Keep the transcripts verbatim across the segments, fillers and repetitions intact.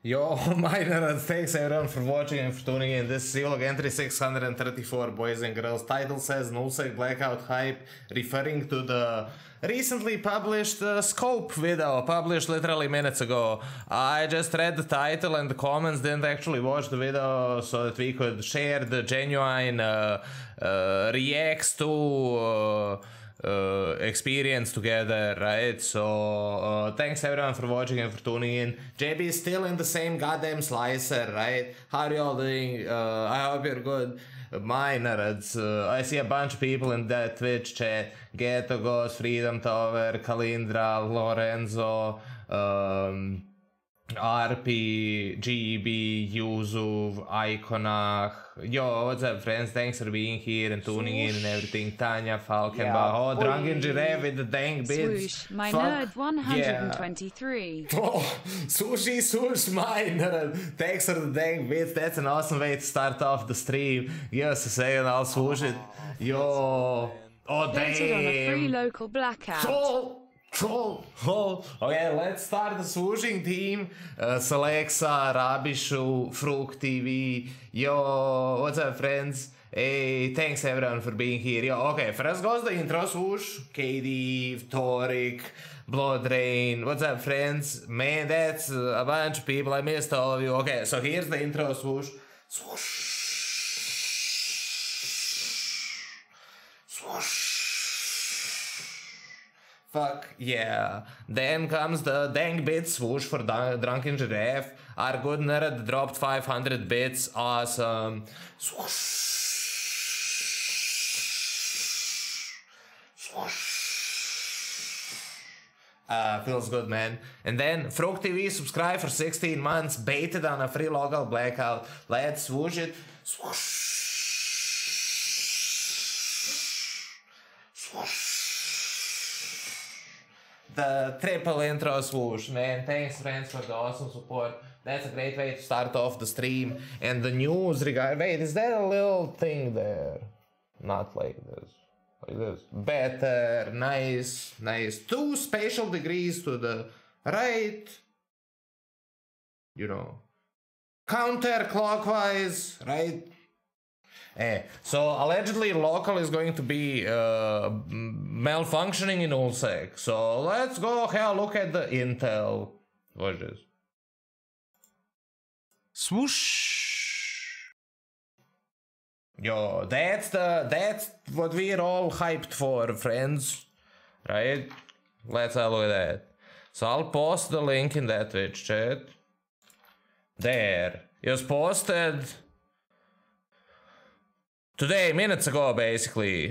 Yo, minor, thanks everyone for watching and for tuning in. This is Evlog entry six hundred thirty-four, boys and girls. Title says Nullsec Blackout Hype, referring to the recently published uh, Scope video, published literally minutes ago. I just read the title and the comments, didn't actually watch the video so that we could share the genuine uh, uh, reacts to uh, Uh, experience together, right? So uh, thanks everyone for watching and for tuning in. J B is still in the same goddamn slicer, right? How are you all doing? Uh, I hope you're good. My nerds, uh, I see a bunch of people in that Twitch chat. Ghetto Ghost, Freedom Tower, Kalindra, Lorenzo, um, R P, G E B, Yuzu, Iconach. Yo, what's up, friends? Thanks for being here and tuning in and everything. Tanya, Falkenbach, yeah, oh, Drunken Giraffe with the dang bits. Swoosh, my Fuck. nerd one hundred twenty-three. Yeah. Oh, sushi, swoosh, my nerd. Thanks for the dang bits. That's an awesome way to start off the stream. Give us a second, I'll swoosh it. Yo. Oh, Voted on a free damn. local blackout. Troll. Troll. Oh. Okay, let's start the swooshing team. Uh, Selexa, Rabishu, Fruk T V. Yo, what's up, friends? Hey, thanks everyone for being here. Yo, okay, first goes the intro swoosh. K D, Torik, Blood Rain. What's up, friends? Man, that's a bunch of people. I missed all of you. Okay, so here's the intro swoosh. Swoosh. Swoosh. Fuck yeah. Then comes the dang bit swoosh for Drunken Giraffe. Our good nerd dropped five hundred bits. Awesome. Swoosh. Swoosh. Uh, feels good, man. And then Frog T V subscribed for sixteen months, baited on a free local blackout. Let's swoosh it. Swoosh. Swoosh. The triple intro swoosh, man. Thanks, friends, for the awesome support. That's a great way to start off the stream. And the news regard. Wait, is that a little thing there? Not like this. Like this. Better. Nice. Nice. Two spatial degrees to the right. You know. Counterclockwise, right? Eh, so allegedly local is going to be uh, malfunctioning in Nullsec. So let's go have a look at the intel. Watch this. Swoosh. Yo, that's the that's what we're all hyped for, friends. Right? Let's have a look at that. So I'll post the link in that Twitch chat. There. It was posted today, minutes ago, basically.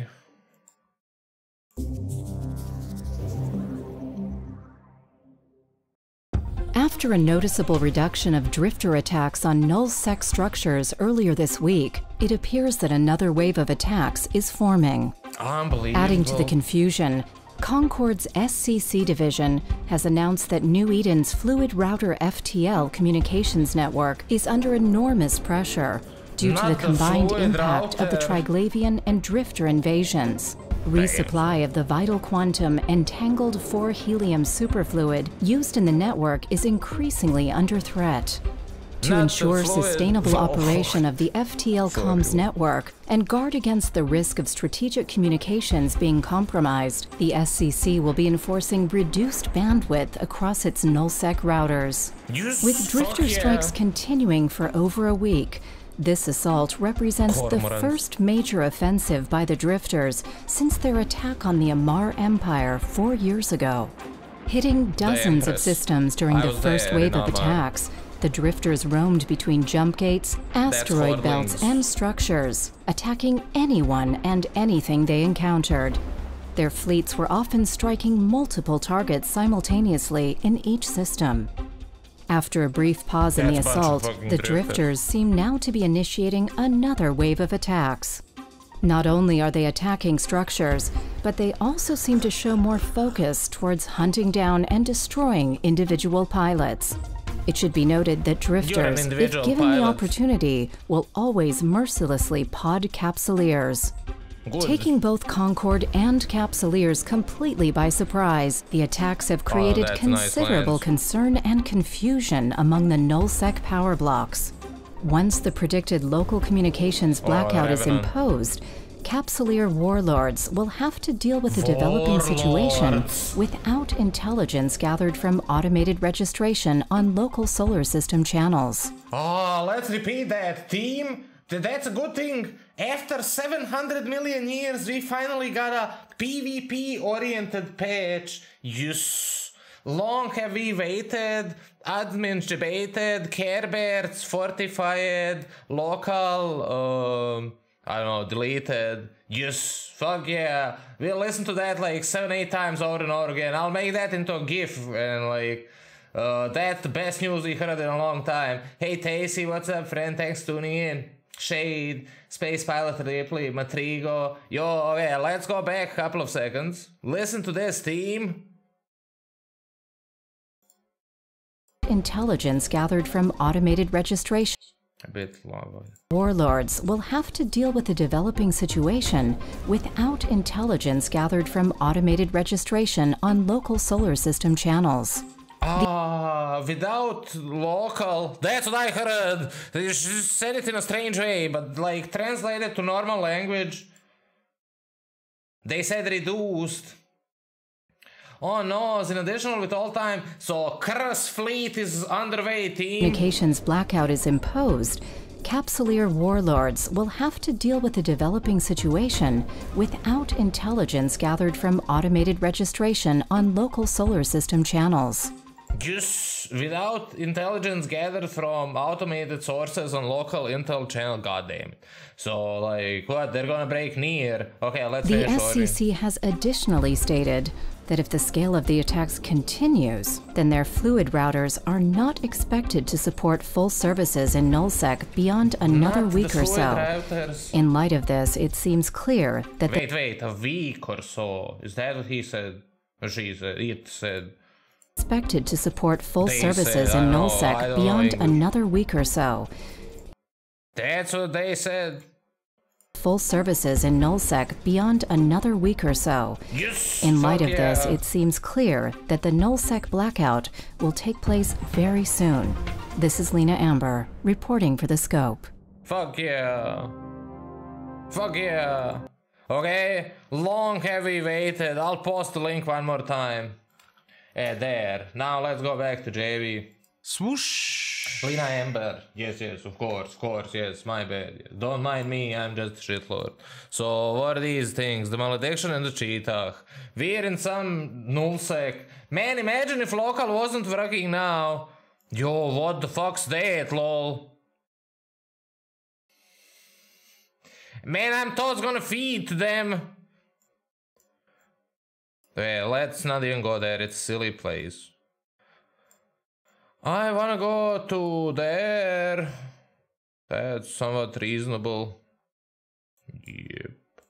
After a noticeable reduction of drifter attacks on null-sec structures earlier this week, it appears that another wave of attacks is forming. Unbelievable. Adding to the confusion, Concord's S C C division has announced that New Eden's Fluid Router F T L communications network is under enormous pressure due Not to the the combined Fluid impact of the Router. Triglavian and Drifter invasions. Resupply of the vital quantum entangled four helium superfluid used in the network is increasingly under threat. To Not the ensure fluid. sustainable Oh. operation of the F T L comms network and guard against the risk of strategic communications being compromised, the S C C will be enforcing reduced bandwidth across its nullsec routers. Yes, With drifter fuck yeah. strikes continuing for over a week, this assault represents the Cormorants. first major offensive by the drifters since their attack on the Amar Empire four years ago. Hitting dozens of Empress. systems during I the was first there wave in of Amar. attacks, the drifters roamed between jump gates, asteroid belts, Hordlings. and structures, attacking anyone and anything they encountered. Their fleets were often striking multiple targets simultaneously in each system. After a brief pause in the That's a bunch of assault, fucking the drifters. drifters seem now to be initiating another wave of attacks. Not only are they attacking structures, but they also seem to show more focus towards hunting down and destroying individual pilots. It should be noted that drifters, if individual given the pilot. opportunity, will always mercilessly pod capsuleers. Good. Taking both Concorde and Capsuleers completely by surprise, the attacks have created that's nice considerable lines. concern and confusion among the nullsec power blocks. Once the predicted local communications blackout is Revenant. imposed, Capsuleer warlords will have to deal with the developing situation Warlords. without intelligence gathered from automated registration on local solar system channels. Oh, let's repeat that, team. Th- That's a good thing. After seven hundred million years, we finally got a PvP-oriented patch. Yes. Long have we waited, admins debated, Care Bears fortified, local, um, I don't know, deleted. Yes, fuck yeah. We'll listen to that like seven, eight times over and over again. I'll make that into a GIF and like, uh, that's the best news we heard in a long time. Hey, Tacy, what's up, friend? Thanks for tuning in. Shade, Space Pilot Ripley, Matrigo. Yo, okay, let's go back a couple of seconds. Listen to this, team. Intelligence gathered from automated registration. A bit long. Warlords will have to deal with the developing situation without intelligence gathered from automated registration on local solar system channels. Ah, without local. That's what I heard. They just said it in a strange way, but like translated to normal language, they said reduced. Oh no, it's an additional with all time. So Curse Fleet is underway, team. Communications blackout is imposed. Capsuleer warlords will have to deal with the developing situation without intelligence gathered from automated registration on local solar system channels. Just without intelligence gathered from automated sources on local intel channel, goddamn it. So, like, what? They're gonna break near. Okay, let's The finish S C C has additionally stated that if the scale of the attacks continues, then their fluid routers are not expected to support full services in nullsec beyond another Not week the or fluid so. routers. In light of this, it seems clear that the Wait, wait, a week or so. Is that what he said? Or she said? It said. expected to support full They services said, I in don't know, I nullsec don't know beyond English. another week or so. That's what they said. Full services in nullsec beyond another week or so. Yes. In light fuck of this, yeah. it seems clear that the nullsec blackout will take place very soon. This is Lena Amber, reporting for The Scope. Fuck yeah. Fuck yeah. Okay, long have we waited. I'll post the link one more time. Eh, there. Now let's go back to J B. Swoosh. Lena Amber. Yes, yes, of course, of course, yes, my bad. Don't mind me, I'm just a shitlord. So, what are these things? The Malediction and the Cheetah. We're in some nullsec. Man, imagine if local wasn't working now. Yo, what the fuck's that, lol? Man, I'm told gonna feed to them. Well, let's not even go there, it's a silly place. I wanna go to there. That's somewhat reasonable. Yep.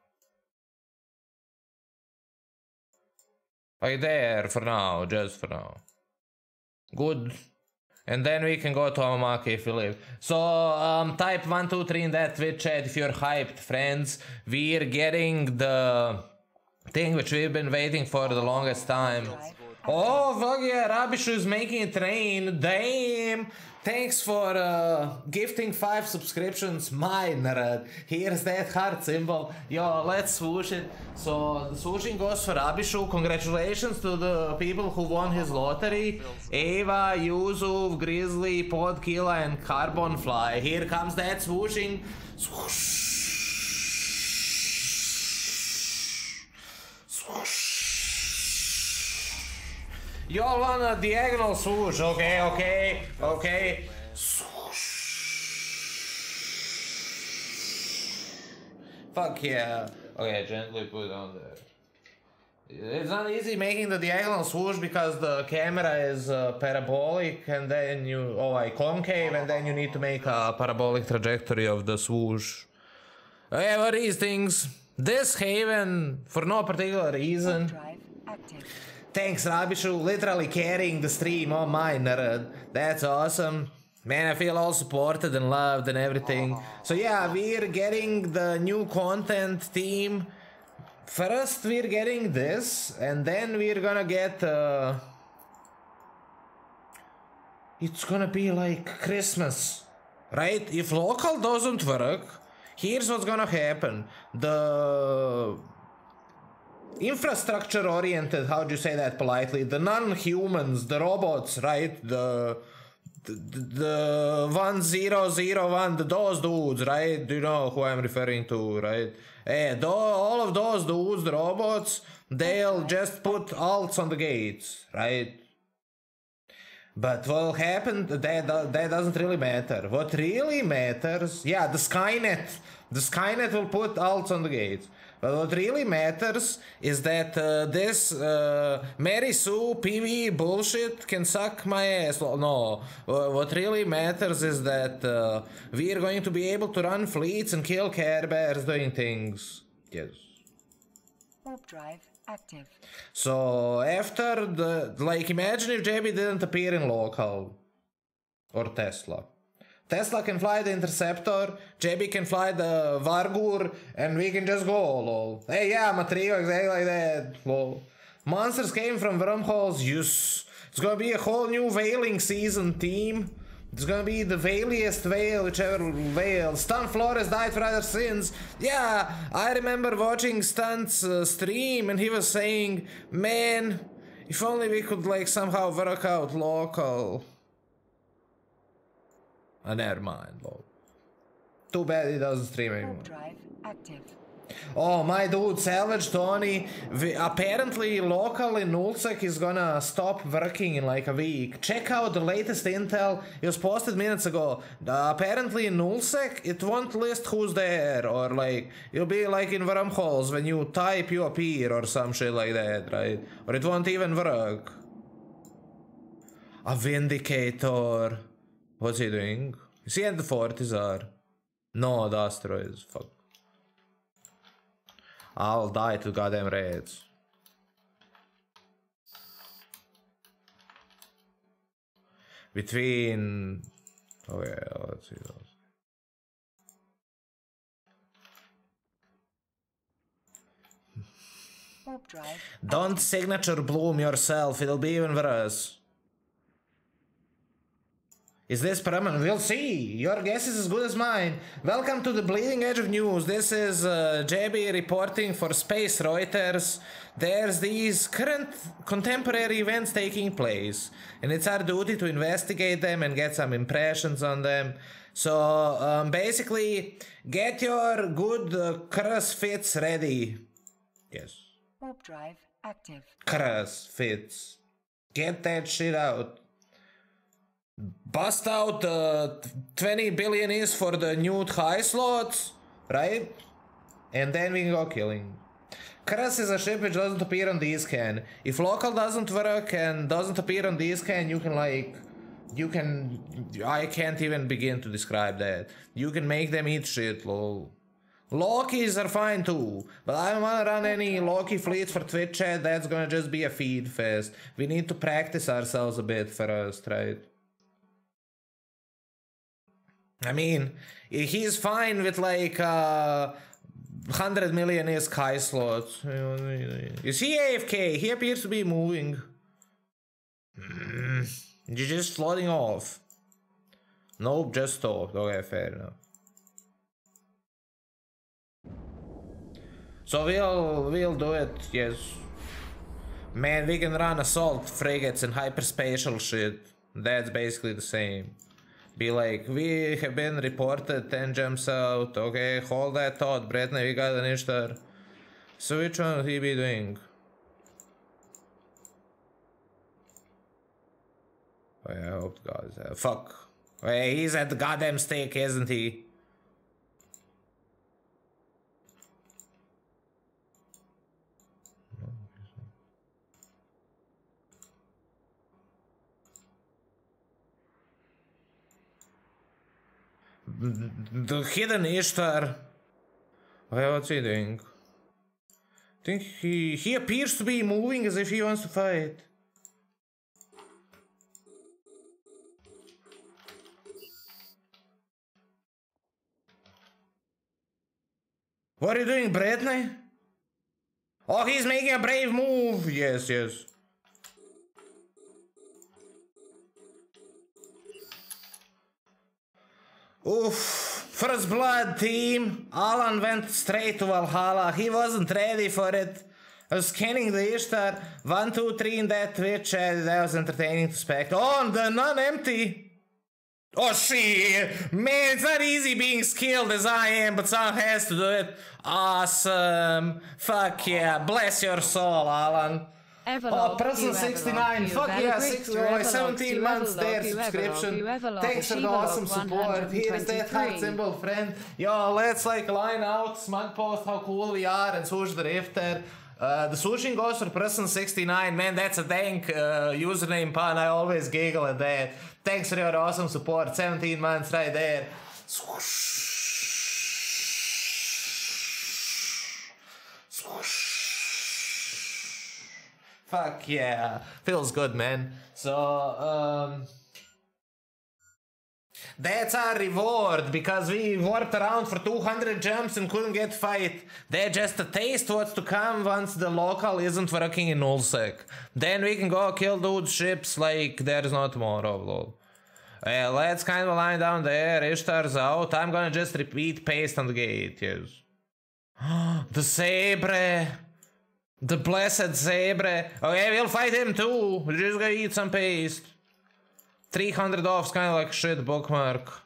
Like there for now, just for now. Good. And then we can go to Amamaki if you live. So, um, type one two three in that Twitch chat if you're hyped, friends. We're getting the thing which we've been waiting for the longest time. Oh, fuck yeah, Rabishu is making it rain. Damn. Thanks for uh, gifting five subscriptions, my nerd. Here's that heart symbol. Yo, let's swoosh it. So, the swooshing goes for Rabishu. Congratulations to the people who won his lottery. Ava, Yusuf, Grizzly, Podkilla, and Carbon Fly. Here comes that swooshing. Swoosh. Swoosh. Y'all want a diagonal swoosh, okay, okay, okay. Swoosh. Fuck yeah. Okay, gently put it on there. It's not easy making the diagonal swoosh because the camera is uh, parabolic and then you, oh, like concave, and then you need to make a parabolic trajectory of the swoosh. Okay, what are these things? This Haven, for no particular reason. Thanks, Rabishu, literally carrying the stream on my nerd. That's awesome. Man, I feel all supported and loved and everything. So yeah, we're getting the new content team. First, we're getting this, and then we're gonna get... Uh, it's gonna be like Christmas, right? If local doesn't work, here's what's gonna happen. The... infrastructure-oriented, how do you say that politely? The non-humans, the robots, right? The... The, the one zero zero one, the, those dudes, right? Do you know who I'm referring to, right? Eh, the, all of those dudes, the robots, they'll just put alts on the gates, right? But what will happen, that, that doesn't really matter. What really matters, yeah, the Skynet. The Skynet will put alts on the gates. But what really matters is that uh, this uh, Mary Sue P V bullshit can suck my ass. Well, no, uh, what really matters is that uh, we are going to be able to run fleets and kill Care Bears doing things. Yes. Warp drive active. So after the, like, imagine if J B didn't appear in local or Tesla. Tesla can fly the Interceptor, J B can fly the Vargur, and we can just go, lol. Hey, yeah, Matrio, exactly like that, lol. Monsters came from wormholes, yes. It's gonna be a whole new whaling season team. It's gonna be the whaliest whale, whichever whale. Stan Flores died for other sins. Yeah, I remember watching Stan's uh, stream, and he was saying, man, if only we could, like, somehow work out local. Uh, never mind, lol. Too bad he doesn't stream anymore. Drive active. Oh, my dude, Salvage Tony. We, apparently, local in Nullsec is gonna stop working in like a week. Check out the latest intel. It was posted minutes ago. Uh, apparently, in Nullsec, it won't list who's there, or like, you'll be like in wormholes when you type, you appear, or some shit like that, right? Or it won't even work. A Vindicator. What's he doing? Is he at the Fortizar? No, the asteroids. Fuck. I'll die to goddamn raids. Between... Oh yeah, let's see those. Warp drive. Don't signature bloom yourself, it'll be even worse. Is this permanent? We'll see. Your guess is as good as mine. Welcome to the bleeding edge of news. This is uh, J B reporting for Space Reuters. There's these current contemporary events taking place, and it's our duty to investigate them and get some impressions on them. So um, basically, get your good uh, CrossFits ready. Yes. Warp drive active. CrossFits. Get that shit out. Bust out uh, twenty billion is for the new high slots, right? And then we can go killing. Kras is a ship which doesn't appear on the scan. If local doesn't work and doesn't appear on the scan, you can like... You can... I can't even begin to describe that. You can make them eat shit, lol. Lokis are fine too, but I don't wanna run any Loki fleets for Twitch chat, that's gonna just be a feed fest. We need to practice ourselves a bit first, right? I mean, he's fine with like uh, one hundred million is Kai slots. Is he A F K? He appears to be moving. Mm, you're just floating off. Nope, just stopped. Okay, fair enough. So we'll we'll do it, yes. Man, we can run assault frigates and hyperspatial shit. That's basically the same. Be like, we have been reported, ten jumps out. Okay, hold that thought, Bretney, we got an Ishtar. So which one would he be doing? Oh yeah, I hope to God is that. Fuck. Hey, he's at the goddamn stake, isn't he? The hidden Ishtar. Okay, what's he doing? I think he he appears to be moving as if he wants to fight. What are you doing, Brittany? Oh, he's making a brave move. Yes, yes. Oof. First blood, team. Alan went straight to Valhalla. He wasn't ready for it. I was scanning the Ishtar. One, two, three in that Twitch chat. That was entertaining to spect. Oh, the non-empty. Oh, shit. Man, it's not easy being skilled as I am, but someone has to do it. Awesome. Fuck yeah. Bless your soul, Alan. Everlog, Oh, person sixty-nine. Fuck yeah, six, oh, seventeen months there, subscription. Thanks for the awesome support. Here is that heart symbol, friend. Yo, let's like line out, smug post how cool we are, and swoosh the rifter. Uh, the swooshing goes for person sixty-nine. Man, that's a dank uh, username pun. I always giggle at that. Thanks for your awesome support. seventeen months right there. Swoosh. Swoosh. Fuck yeah. Feels good, man. So, um... that's our reward, because we warped around for two hundred jumps and couldn't get fight. They're just a taste what's to come once the local isn't working in nullsec. Then we can go kill dudes' ships like there's no tomorrow, lol. Uh, let's kind of line down there. Ishtar's out. I'm gonna just repeat paste on the gate, yes. The Sabre. The blessed Sabre. Okay, we'll fight him too. We're just gonna eat some paste. three hundred off's kind of like shit bookmark.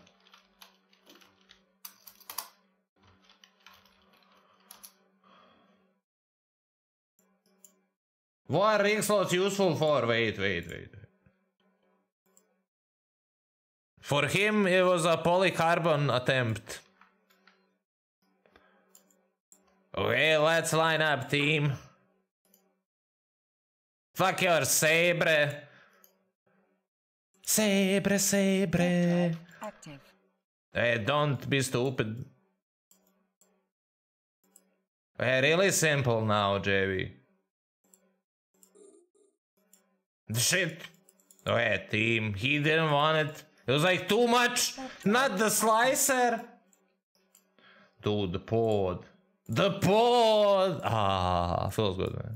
What are rig slots useful for? Wait, wait, wait. For him, it was a polycarbon attempt. Okay, let's line up, team. Fuck your Sabre. Sabre, Sabre. Active. Hey, don't be stupid. Hey, really simple now, J B. The shit. Oh yeah, team. He didn't want it. It was like too much. Not the slicer. Dude, the pod. The pod. Ah, feels good, man.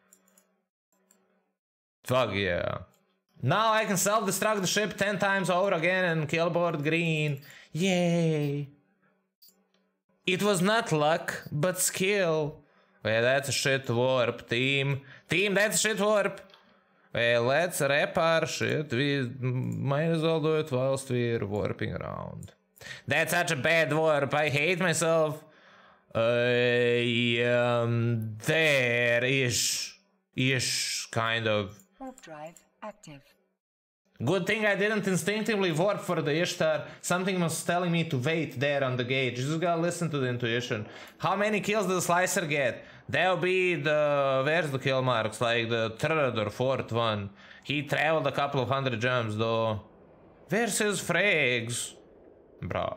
Fuck yeah. Now I can self-destruct the ship ten times over again and kill board green. Yay. It was not luck, but skill. Well, that's a shit warp, team. Team, that's a shit warp. Well, let's wrap our shit. We might as well do it whilst we're warping around. That's such a bad warp. I hate myself. Uh, um, there-ish. Ish, kind of. Warp drive active. Good thing I didn't instinctively warp for the Ishtar. Something was telling me to wait there on the gate. You just gotta listen to the intuition. How many kills did the slicer get? That'll be the... Where's the kill marks? Like the third or fourth one. He traveled a couple of hundred jumps though. Where's his frags? Bro.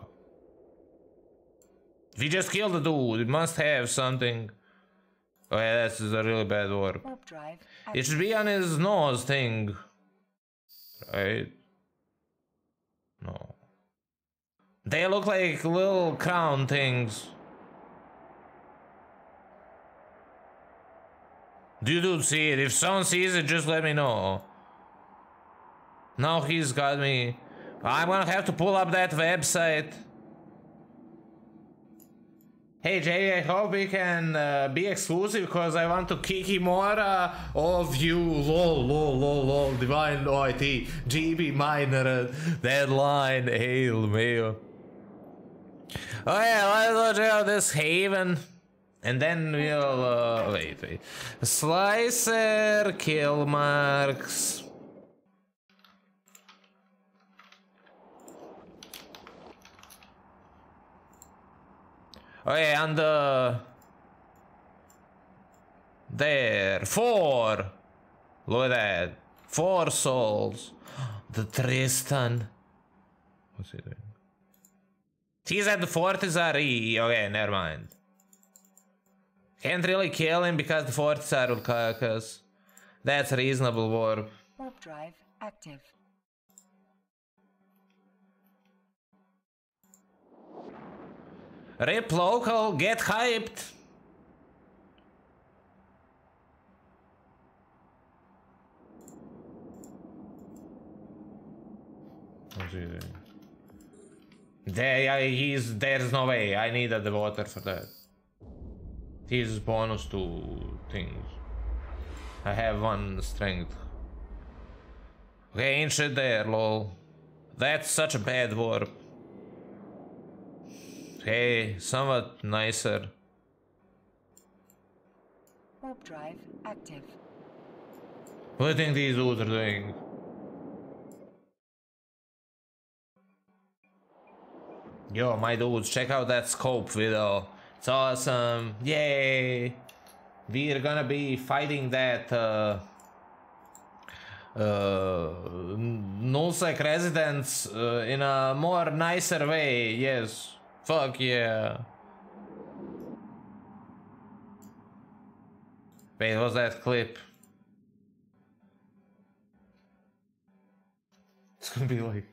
We just killed the dude. It must have something. Oh yeah, this is a really bad warp. Warp drive active. It should be on his nose thing. Right? No. They look like little crown things. Do you do see it? If someone sees it, just let me know. Now he's got me. I'm gonna have to pull up that website. Hey Jay, I hope we can uh, be exclusive because I want to kiki more uh, of you. Lol, lol, lol, lol. Divine O I T. G B minor. Deadline. Hail Mayo. Oh yeah, let's go check out this haven. And then we'll. Uh, wait, wait. Slicer, kill marks. Okay, and the... There, four! Look at that. Four souls. The Tristan. What's he doing? He's at the Fortizari. Okay, never mind. Can't really kill him because the Fortizar will cock us. That's a reasonable warp. Warp drive active. Rip local, get hyped. There, yeah, he's, there's no way. I needed the water for that. He's bonus to things. I have one strength. Okay, ain't shit there, lol. That's such a bad warp. Okay, somewhat nicer. Warp drive active. What do you think these dudes are doing? Yo, my dudes, check out that scope video. It's awesome. Yay! We're gonna be fighting that uh, uh, nullsec residents uh, in a more nicer way. Yes. Fuck yeah. Wait, what's that clip? It's gonna be like...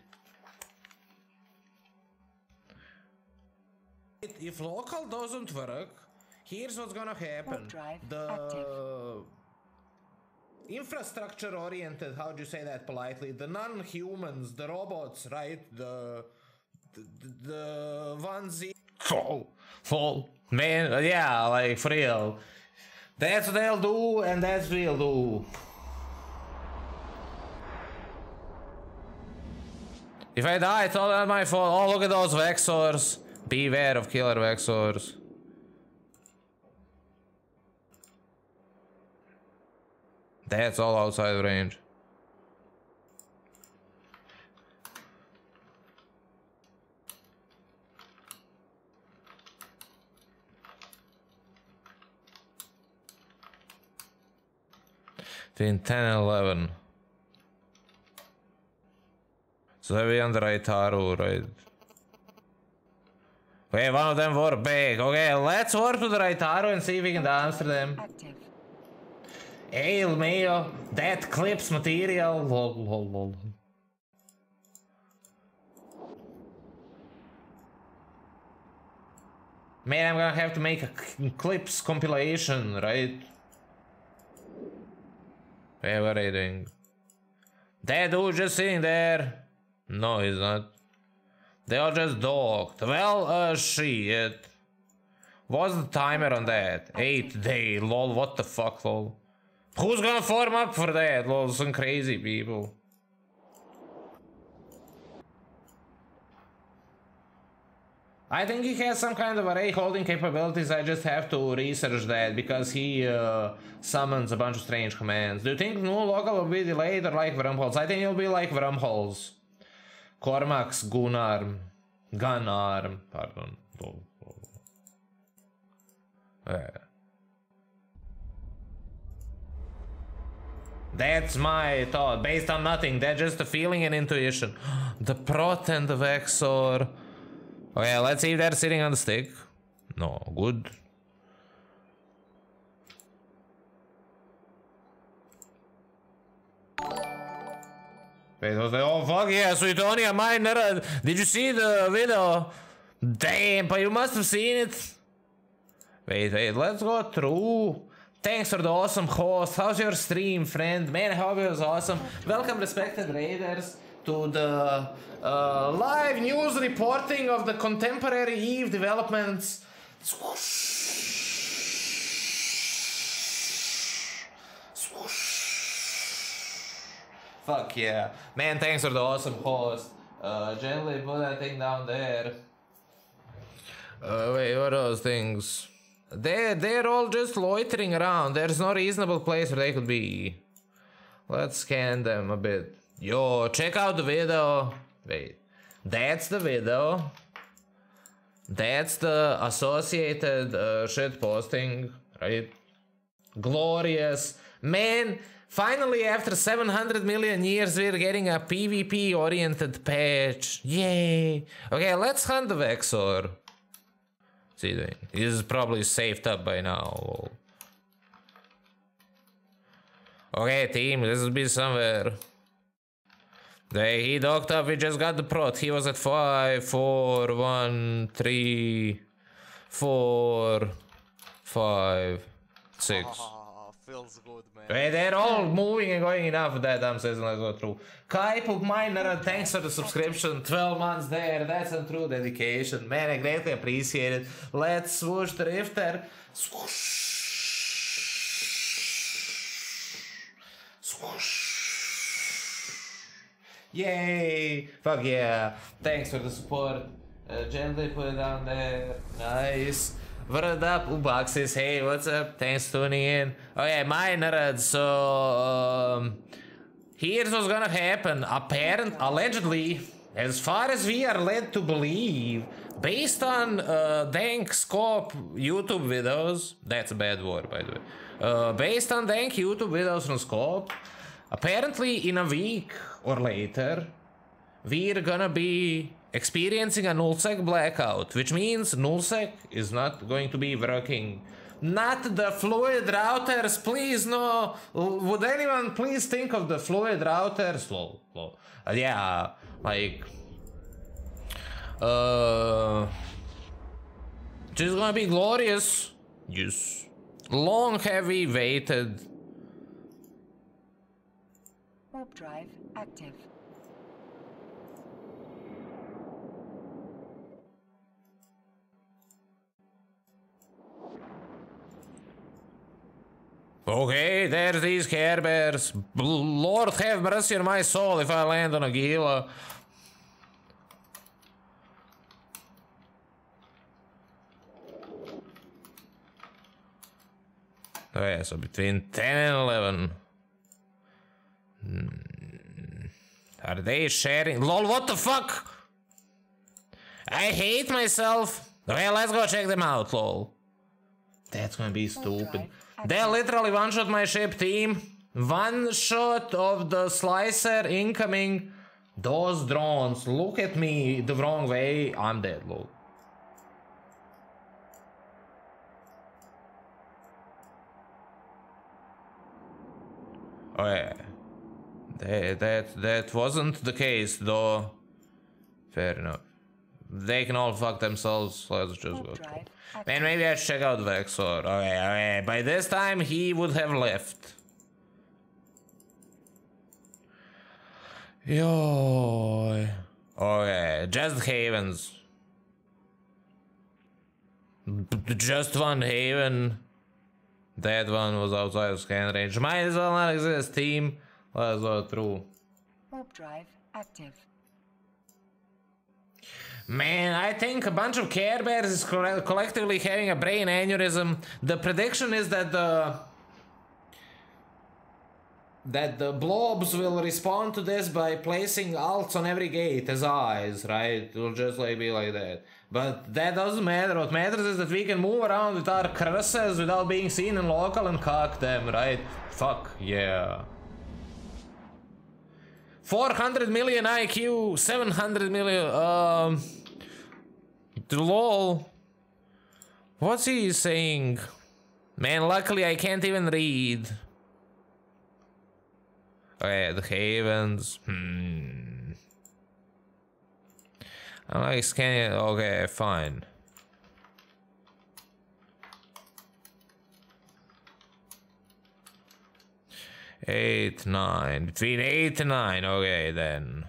If local doesn't work, here's what's gonna happen. The infrastructure oriented, how do you say that politely? The non-humans, the robots, right? The the, the ones fall, fall, man, yeah, like for real. That's what they'll do, and that's what we'll do. If I die, it's all not my fault. Oh, look at those Vexors. Beware of killer Vexors. That's all outside range. Between ten and eleven. So they'll be on the right arrow, right? Okay, one of them warp back. Okay, let's warp to the right arrow and see if we can answer them. Active. Hail Mayo, that clips material. Lol, lol, lol. Man, I'm gonna have to make a clips compilation, right? Hey, what are you doing? That dude just sitting there. No, he's not. They all just docked. Well, uh, shit. What's the timer on that? Eight day, lol, what the fuck, lol. Who's gonna form up for that, lol? Some crazy people. I think he has some kind of array holding capabilities. I just have to research that because he uh, summons a bunch of strange commands. Do you think new local will be delayed or like wormholes? I think it'll be like wormholes. Cormax Gunarm. Gunarm. Pardon. Yeah. That's my thought. Based on nothing. That's just a feeling and intuition. The Prot and the Vexor. Okay, let's see if they're sitting on the stick. No, good. Wait, was like, oh fuck yeah, Suetonia Miner. Did you see the video? Damn, but you must have seen it. Wait, wait, let's go through. Thanks for the awesome host. How's your stream, friend? Man, I hope it was awesome. Welcome, respected raiders, to the uh, live news reporting of the contemporary Eve developments. Swoosh. Swoosh. Fuck yeah. Man, thanks for the awesome host. Uh, gently put that thing down there. Uh, wait, what are those things? They're, they're all just loitering around. There's no reasonable place where they could be. Let's scan them a bit. Yo, check out the video. Wait, that's the video. That's the associated uh, shit posting, right? Glorious. Man, finally after seven hundred million years we're getting a PvP oriented patch. Yay. Okay, let's hunt the Vexor. What's he doing? He's probably saved up by now. Okay, team, this will be somewhere. They, he docked up, we just got the prot. He was at five, four, one, three. four, five, six. Ah, feels good, man. Hey, they're all moving and going enough. That damn says let's go through. Kaipuk Miner, thanks for the subscription. twelve months there. That's a true dedication. Man, I greatly appreciate it. Let's swoosh the rifter. Swoosh. Swoosh. Yay! Fuck yeah. Thanks for the support. Uh, gently put it down there. Nice. What up, Uboxes? Hey, what's up? Thanks for tuning in. Okay, my nerds. So, um, here's what's gonna happen. Apparently, allegedly, as far as we are led to believe, based on uh, Dank Scope YouTube videos, that's a bad word, by the way. Uh, based on Dank YouTube videos from Scope, apparently in a week or later, we're gonna be experiencing a nullsec blackout, which means nullsec is not going to be working. Not the fluid routers, please, no. Would anyone please think of the fluid routers? Slow, slow. Uh, yeah, like, uh, just gonna be glorious. Yes. Long have we waited. Warp drive active. Okay, there's these Care Bears. Lord have mercy on my soul if I land on a Gila. Okay, so between ten and eleven. Hmm. Are they sharing? Lol, what the fuck? I hate myself. Okay, let's go check them out, lol. That's gonna be stupid. They literally one-shot my ship, team. One shot of the slicer incoming. Those drones, look at me the wrong way. I'm dead, lol. Oh yeah. That, that, that wasn't the case, though. Fair enough. They can all fuck themselves. Let's just go. Man, maybe I should check out Vexor. Okay, okay. By this time, he would have left. Yo. Okay, just Havens. Just one Haven. That one was outside of scan range. Might as well not exist, team. Let's go through. Warp drive active. Man, I think a bunch of Care Bears is co collectively having a brain aneurysm. The prediction is that the that the blobs will respond to this by placing alts on every gate as eyes, right? It will just like be like that. But that doesn't matter. What matters is that we can move around with our crosses without being seen in local and cock them, right? Fuck yeah. four hundred million I Q, seven hundred million, um... lol. What's he saying? Man, luckily I can't even read. Okay, the Havens, hmm... I'm like scanning, okay, fine. Eight, nine. Between eight and nine. Okay, then.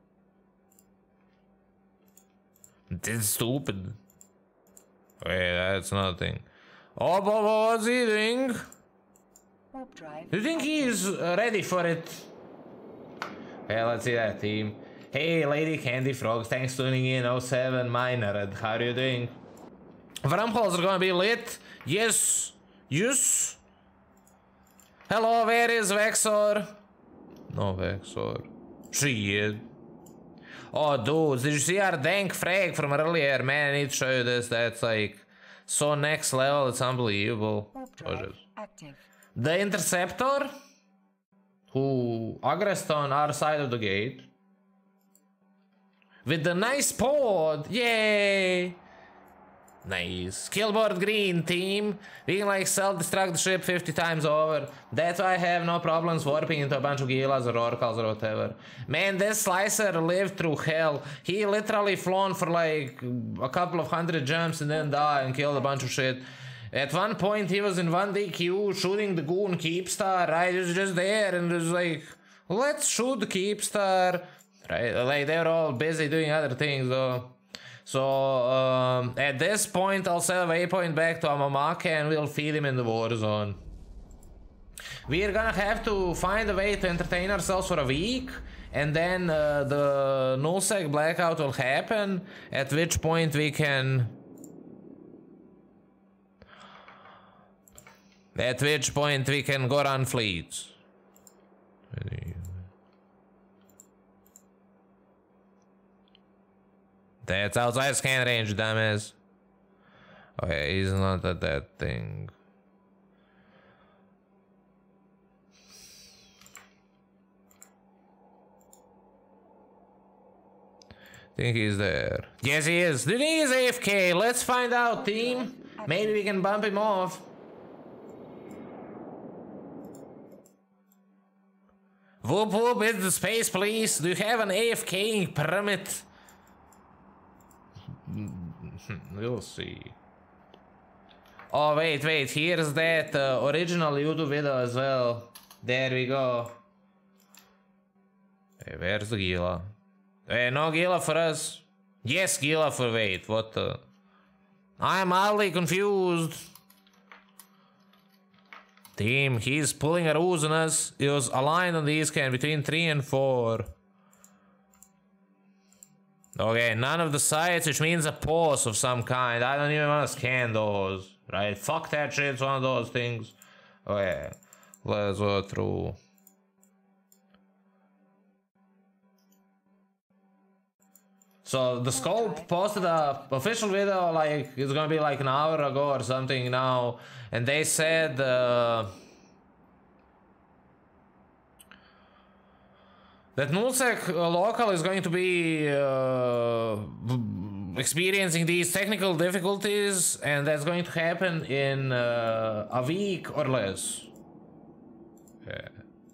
This is stupid. Okay, that's nothing. Oh, but what's he doing? Warp drive. Do you think he is ready for it? Okay, let's see that team. Hey, Lady Candy Frogs, thanks for tuning in. oh seven Miner, how are you doing? Wormholes are gonna be lit. Yes. Yes. Hello, where is Vexor? No Vexor. Shit. Oh, dudes, did you see our dank frag from earlier? Man, I need to show you this. That's like so next level. It's unbelievable. Oh, Active. The Interceptor, who aggressed on our side of the gate, with the nice pod. Yay! Nice. Killboard green team. We can like self-destruct the ship fifty times over. That's why I have no problems warping into a bunch of Gilas or Oracles or whatever. Man, this slicer lived through hell. He literally flown for like a couple of hundred jumps and then died and killed a bunch of shit. At one point he was in one D Q shooting the goon Keepstar, right? He was just there and it was like, let's shoot the Keepstar. Right? Like they were all busy doing other things though. So um, at this point, I'll sell a waypoint back to Amamaka and we'll feed him in the war zone. We're gonna have to find a way to entertain ourselves for a week, and then uh, the nullsec blackout will happen, at which point we can... At which point we can go run fleets. That's outside scan range, dumbass. Okay, he's not at that thing. Think he's there. Yes, he is. The thing is A F K. Let's find out, team. Maybe we can bump him off. Whoop whoop, it's the space police. Do you have an A F K permit? We'll see. Oh wait, wait, here's that uh, original YouTube video as well. There we go. Hey, where's the Gila? Hey, no Gila for us. Yes, Gila for wait, what the... I'm mildly confused. Team, he's pulling a ruse on us. It was aligned on the scan between three and four. Okay, none of the sites, which means a pause of some kind. I don't even want to scan those, right? Fuck that shit, it's one of those things. Okay, let's go through. So the scope posted a official video, like it's gonna be like an hour ago or something now, and they said uh, that nullsec local is going to be uh, experiencing these technical difficulties, and that's going to happen in uh, a week or less. Yeah.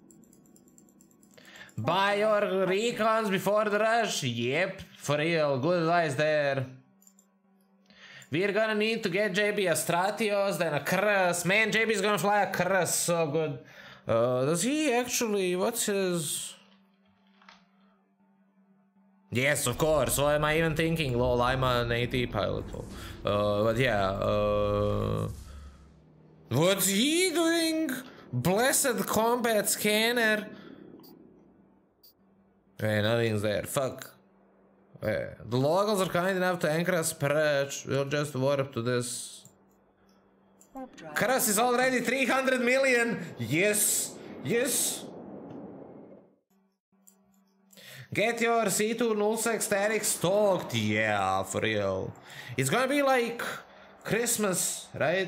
Buy your recons before the rush. Yep, for real. Good advice there. We're gonna need to get J B a Stratios, then a Krus. Man, J B's gonna fly a Krus. So good. Uh, does he actually... What's his... Yes, of course. What am I even thinking? Lol, I'm an AT pilot. Uh, but yeah. Uh, what's he doing? Blessed combat scanner. Hey, nothing's there. Fuck. Hey, the locals are kind enough to anchor us perch. We'll just warp to this. Krus is already three hundred million. Yes. Yes. Get your C two nullsec static stalked. Yeah, for real. It's gonna be like Christmas, right?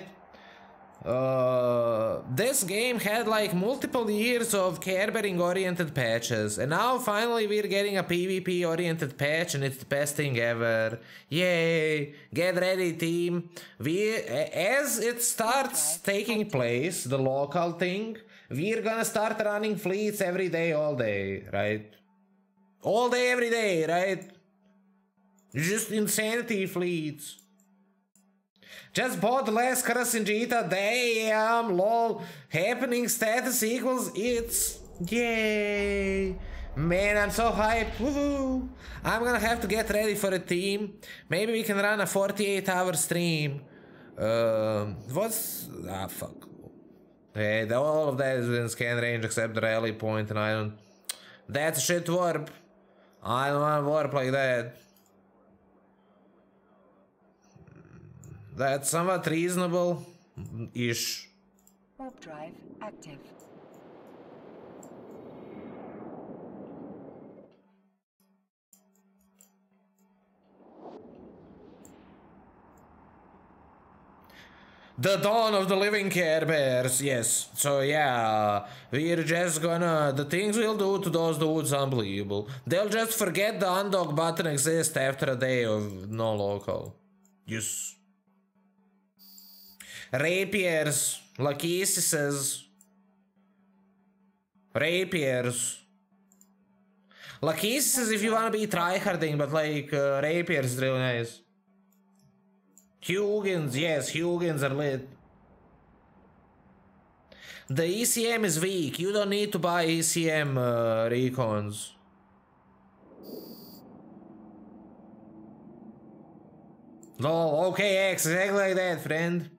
Uh, this game had like multiple years of care-bearing oriented patches, and now finally we're getting a PvP oriented patch, and it's the best thing ever. Yay! Get ready, team. We, as it starts taking place, the local thing, we're gonna start running fleets every day, all day, right? All day, every day, right? Just insanity fleets. Just bought the last Krus in Jita. Damn, lol. Happening status equals it's. Yay. Man, I'm so hyped. Woohoo. I'm gonna have to get ready for a team. Maybe we can run a forty-eight hour stream. Um, what's. Ah, fuck. Hey, all of that is in scan range except the rally point, and I don't. That's a shit warp. I don't want to warp like that. That's somewhat reasonable-ish. Warp drive active. The dawn of the living Care Bears, yes. So yeah, we're just gonna... The things we'll do to those dudes, unbelievable. They'll just forget the undock button exists after a day of no local. Yes. Rapiers, Lachesis, Rapiers. Lachesis if you wanna be tryharding, but like uh, Rapiers is really nice. Hugins, yes, Hugins are lit. The E C M is weak, you don't need to buy E C M uh, recons. Lol, okay, X, exactly like that, friend.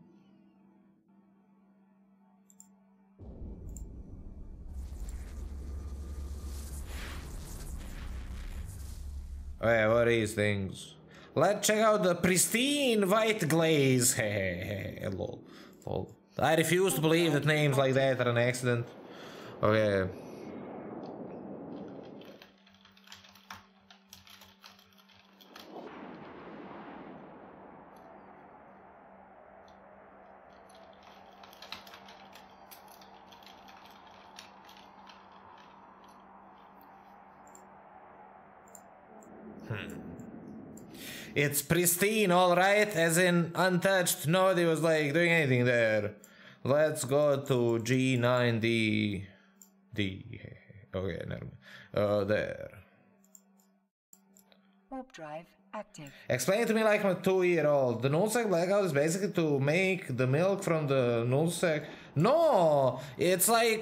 Okay, what are these things? Let's check out the pristine white glaze. Hehehe, lol, lol. I refuse to believe that names like that are an accident. Okay. It's pristine, alright, as in untouched. Nobody was like doing anything there. Let's go to G nine D. D. Okay, never mind. Uh, there. Warp drive active. Explain to me like I'm a two year old. The nullsec blackout is basically to make the milk from the nullsec. No! It's like.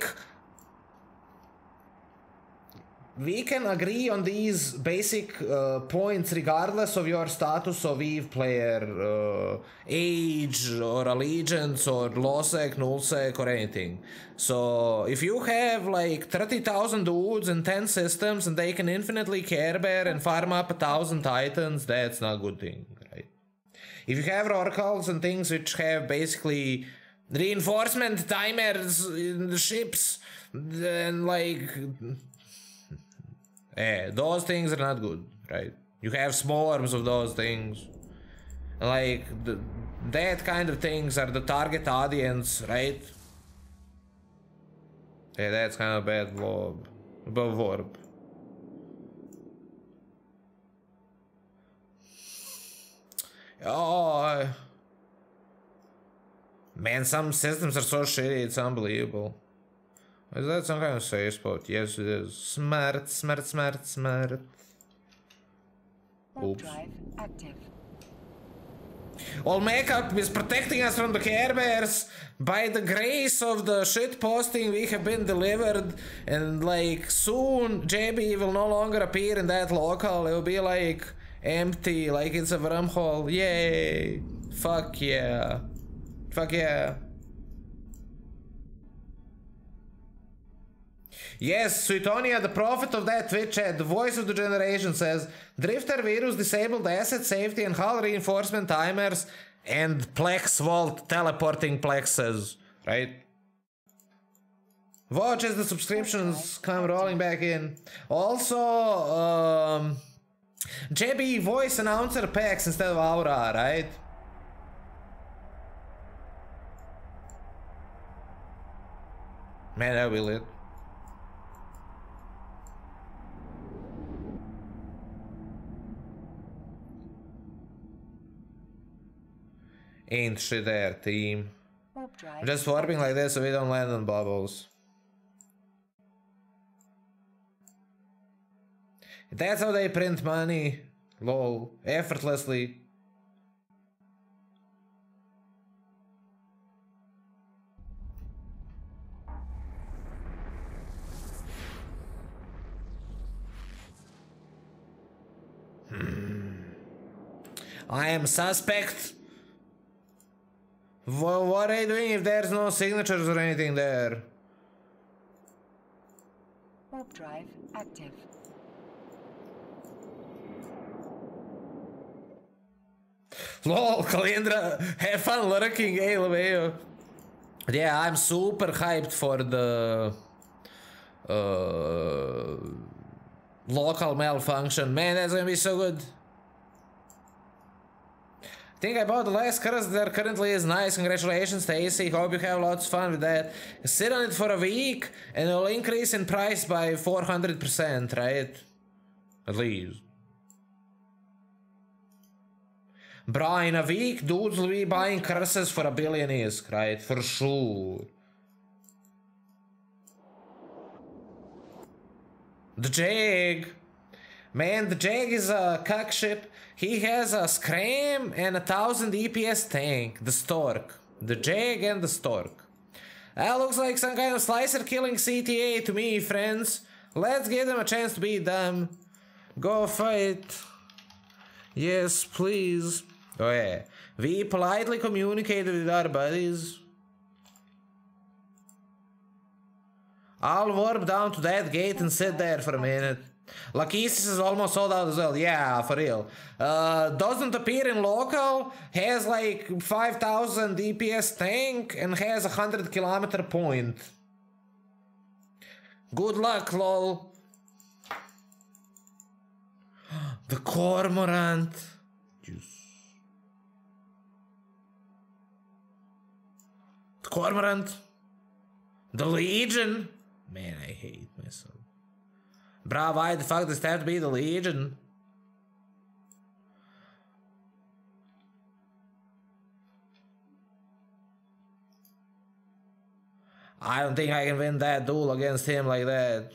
We can agree on these basic uh, points regardless of your status of Eve player, uh, age or allegiance or lowsec, nullsec or anything. So if you have like thirty thousand dudes and ten systems and they can infinitely care bear and farm up a thousand titans, that's not a good thing, right? If you have oracles and things which have basically reinforcement timers in the ships, then like... Yeah, those things are not good, right? You have swarms of those things. Like, the, that kind of things are the target audience, right? Yeah, that's kind of bad blob. Verb. Oh. Man, some systems are so shitty, it's unbelievable. Is that some kind of safe spot? Yes, it is. Smart, smart, smart, smart. Warp drive active. All makeup is protecting us from the Care Bears. By the grace of the shit posting, we have been delivered. And like soon, J B will no longer appear in that local. It will be like empty, like it's a wormhole. Yay! Fuck yeah! Fuck yeah! Yes, Suetonia, the prophet of that Twitch chat, the voice of the generation, says Drifter virus disabled asset safety and hull reinforcement timers and Plex Vault teleporting plexes, right? Watch as the subscriptions come rolling back in. Also, um, J B voice announcer packs instead of Aura, right? Man, that will it. Ain't shit there, team. I'm just warping like this so we don't land on bubbles. That's how they print money. Lol. Effortlessly. Hmm. I am suspect. Well, what are you doing if there's no signatures or anything there? Warp drive active. Lol, Kalindra, have fun lurking, hey, Leveo. Yeah, I'm super hyped for the uh, local malfunction. Man, that's gonna be so good. I think I bought the last cards that currently is nice. Congratulations, Stacy. Hope you have lots of fun with that. Sit on it for a week and it'll increase in price by four hundred percent, right? At least. Bro, in a week, dudes will be buying curses for a billion isk, right? For sure. The Jag. Man, the Jag is a cuck ship. He has a Scram and a thousand E P S tank. The Stork. The Jag and the Stork. That looks like some kind of slicer killing C T A to me, friends. Let's give them a chance to beat them. Go fight. Yes, please. Oh yeah. We politely communicated with our buddies. I'll warp down to that gate and sit there for a minute. Lachesis is almost sold out as well. Yeah, for real. Uh, doesn't appear in local. Has like five thousand D P S tank and has a one hundred kilometer point. Good luck, lol. The Cormorant. Juice. The Cormorant. The Legion. Man, I hate myself. Bruh, why the fuck does it have to be the Legion? I don't think I can win that duel against him like that.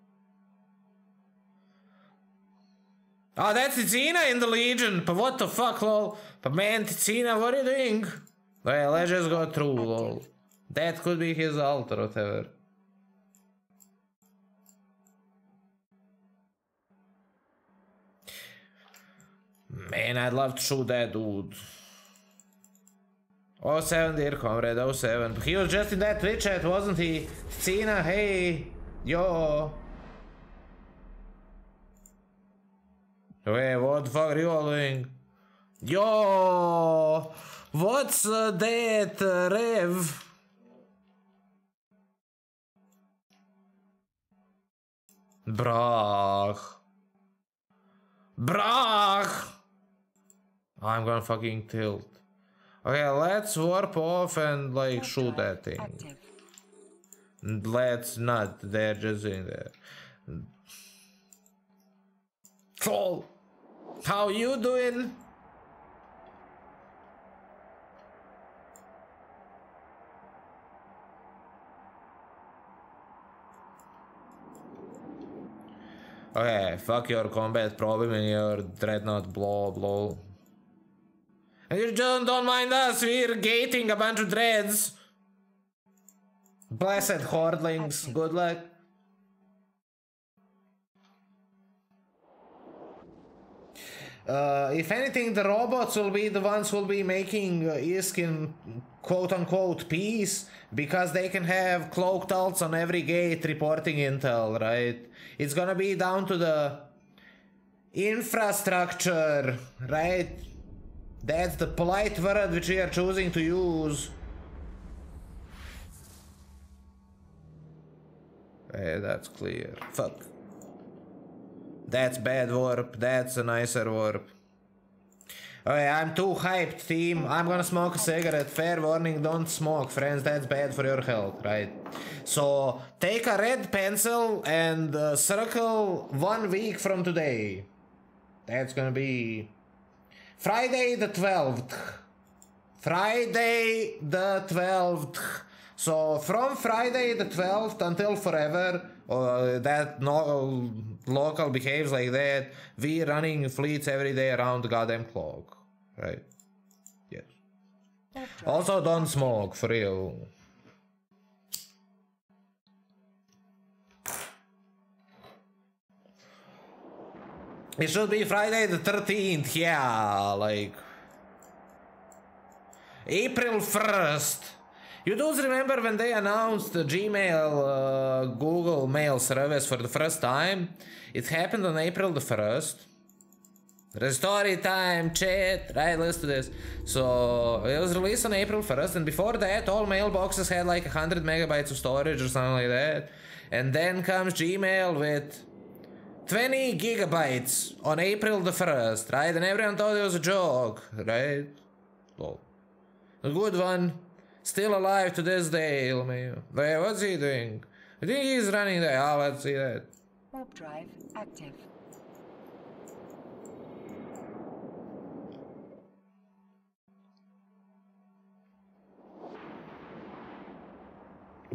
Oh, that's Ticina in the Legion. But what the fuck, lol? But man, Ticina, what are you doing? Well, let's just go through, lol. That could be his ult or whatever. Man, I'd love to shoot that dude. oh seven, dear comrade, oh seven. He was just in that Twitch chat, wasn't he? Ticina, hey, yo. Wait, what the fuck are you all doing? Yo, what's uh, that, uh, Rev? Brach. Brach. I'm gonna fucking tilt. Okay, let's warp off and like shoot that thing. Active. Let's not. They're just in there. Troll, how you doing? Okay, fuck your combat problem and your dreadnought blow blow. And you just don't mind us, we're gating a bunch of dreads. Blessed hordlings, good luck. Uh, if anything, the robots will be the ones who will be making uh, Isk in quote-unquote peace, because they can have cloaked ults on every gate reporting intel, right? It's gonna be down to the infrastructure, right? That's the polite word which we are choosing to use. Hey, that's clear. Fuck. That's bad warp. That's a nicer warp. Okay, I'm too hyped, team. I'm gonna smoke a cigarette. Fair warning, don't smoke, friends. That's bad for your health, right? So, take a red pencil and uh, circle one week from today. That's gonna be Friday the twelfth. Friday the twelfth. So, from Friday the twelfth until forever, uh, that no local behaves like that, we running fleets every day around the goddamn clock. Right? Yes. Also, don't smoke, for real. It should be Friday the thirteenth, yeah, like April first. You dudes remember when they announced the Gmail uh, Google Mail service for the first time? It happened on April the first. Story time, chat, right, listen to this. So, it was released on April first, and before that, all mailboxes had like one hundred megabytes of storage or something like that. And then comes Gmail with twenty gigabytes on April the first, right? And everyone thought it was a joke, right? Well, a good one. Still alive to this day, LMAO. Wait, what's he doing? I think he's running there. Oh, let's see that. Warp drive active.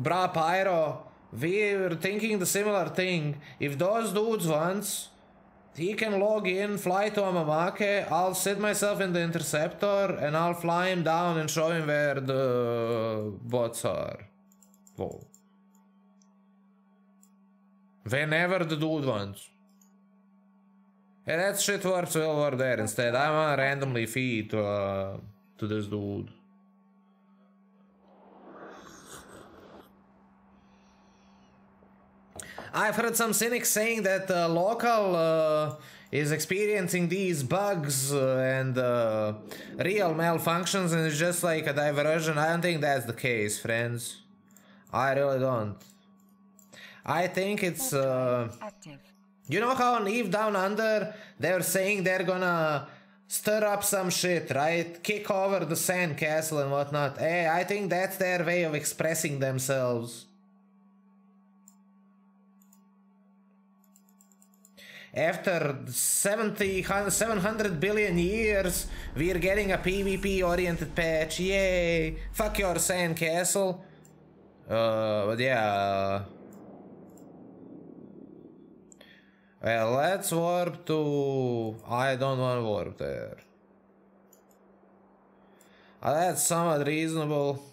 Bra Pyro, we were thinking the similar thing. If those dudes wants, he can log in, fly to Amamake, I'll set myself in the interceptor, and I'll fly him down and show him where the bots are. Whoa. Whenever the dude wants. And that shit works well over there. Instead, I wanna randomly feed to, uh, to this dude. I've heard some cynics saying that uh, local uh, is experiencing these bugs uh, and uh, real malfunctions, and it's just like a diversion. I don't think that's the case, friends. I really don't. I think it's uh, Active. you know how on Eve Down Under they're saying they're gonna stir up some shit, right? Kick over the sand castle and whatnot. Hey, I think that's their way of expressing themselves. After seventy, seven hundred billion years, we're getting a PvP-oriented patch. Yay! Fuck your sand castle. Uh, but yeah. Well, let's warp to... I don't want to warp there. Uh, that's somewhat reasonable.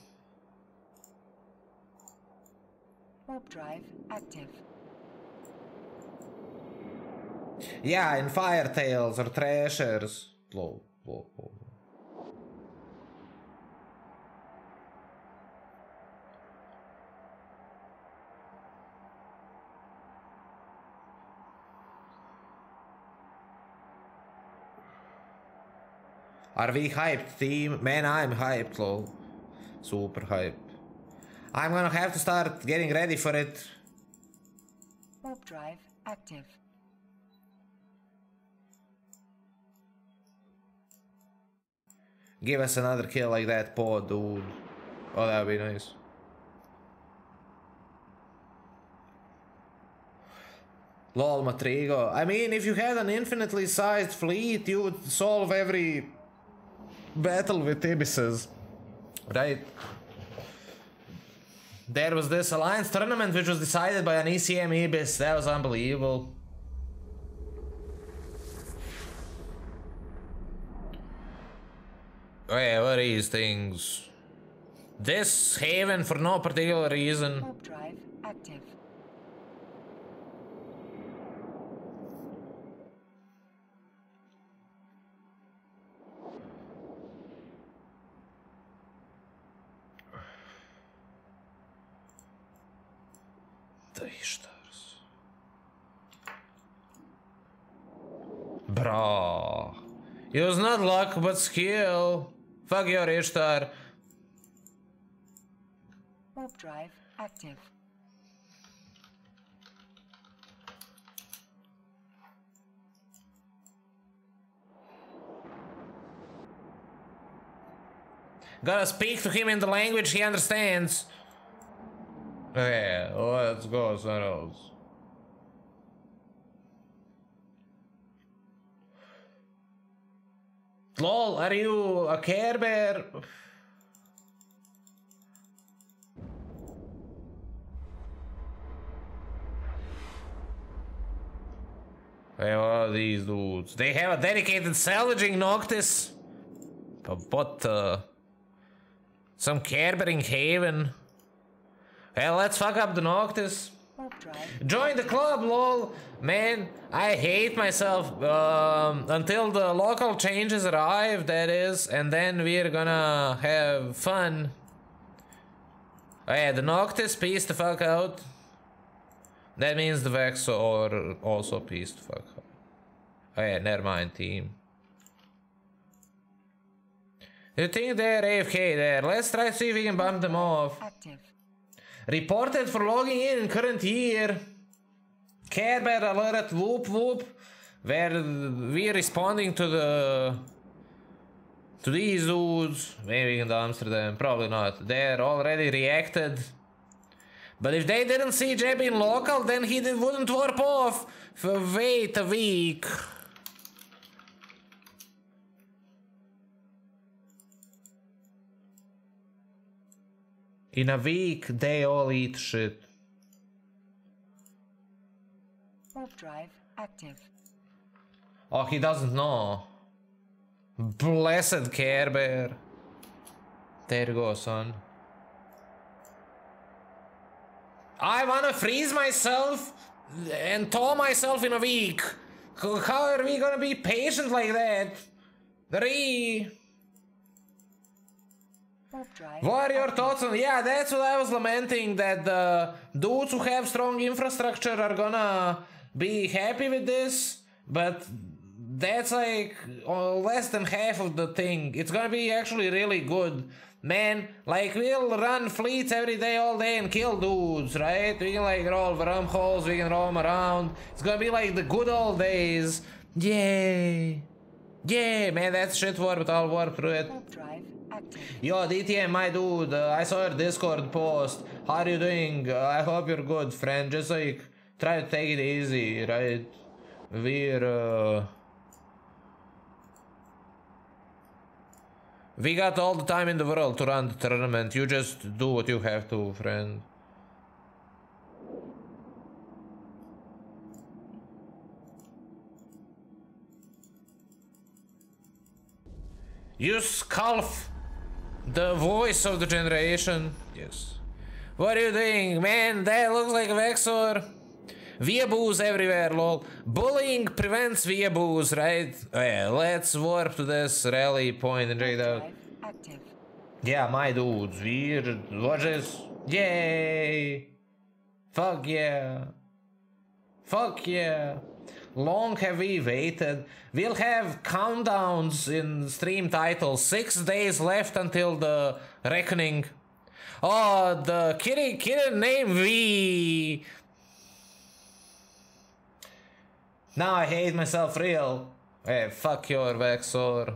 Warp drive active. Yeah, in Firetails or Thrashers. Whoa, whoa, whoa. Are we hyped, team? Man, I'm hyped, lol. Super hype. I'm gonna have to start getting ready for it. Warp drive active. Give us another kill like that, poor dude. Oh, that would be nice. Lol, Matrigo. I mean, if you had an infinitely sized fleet, you would solve every battle with Ibises. Right? There was this Alliance tournament which was decided by an E C M Ibis. That was unbelievable. Wait, what are these things? This Haven for no particular reason. Warp drive active. The Ishtars. Bro. It was not luck but skill. Fuck your Ishtar. Warp drive active. Gotta speak to him in the language he understands. Okay, let's go somewhere else. Lol, are you a Care Bear? Hey, what are these dudes? They have a dedicated salvaging Noctis. But what, uh... some Care Bearing Haven. Well, let's fuck up the Noctis. Join the club, lol. Man, I hate myself um, until the local changes arrive, that is, and then we're gonna have fun. Oh yeah, the Noctis piece the fuck out. That means the Vexor also piece the fuck out. Oh yeah, never mind, team. You think they're A F K there? Let's try to see if we can bump them off. Active. Reported for logging in in current year. Care Bear alert, whoop whoop. Where we're responding to the... to these dudes. Maybe in Amsterdam, probably not. They're already reacted. But if they didn't see Jeb in local, then he wouldn't warp off. For wait a week. In a week, they all eat shit. Warp drive active. Oh, he doesn't know. Blessed Care Bear. There you go, son. I wanna freeze myself and thaw myself in a week. How are we gonna be patient like that? Three. What are your thoughts on? Yeah, that's what I was lamenting, that the dudes who have strong infrastructure are gonna be happy with this, but that's like uh, less than half of the thing. It's gonna be actually really good. Man, like, we'll run fleets every day, all day, and kill dudes, right? We can, like, roll wormholes, we can roll them around. It's gonna be like the good old days. Yay! Yeah, man, that's shit warp, I'll warp through it. Yo, D T M, my dude, uh, I saw your Discord post. How are you doing? Uh, I hope you're good, friend. Just, like, try to take it easy, right? We're, uh... we got all the time in the world to run the tournament. You just do what you have to, friend. You Skulf, the voice of the generation. Yes. What are you doing, man? That looks like a Vexor. Weeaboos everywhere, lol. Bullying prevents weeaboos, right? Oh yeah, let's warp to this rally point and check it out. Yeah, my dudes, we're... watch this. Yay! Fuck yeah. Fuck yeah. Long have we waited. We'll have countdowns in stream titles. Six days left until the reckoning. Oh, the kitty, kitty name V. Now I hate myself real. Hey, fuck your Vexor.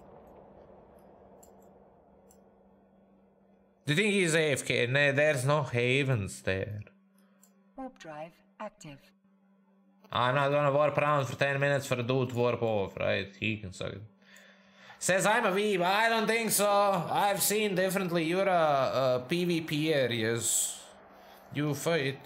Do you think he's A F K? No, there's no havens there. Warp drive active. I'm not gonna warp around for ten minutes for a dude to warp off, right? He can suck it. Says I'm a weeb. I don't think so. I've seen differently. You're a, a PvPer, yes. You fight.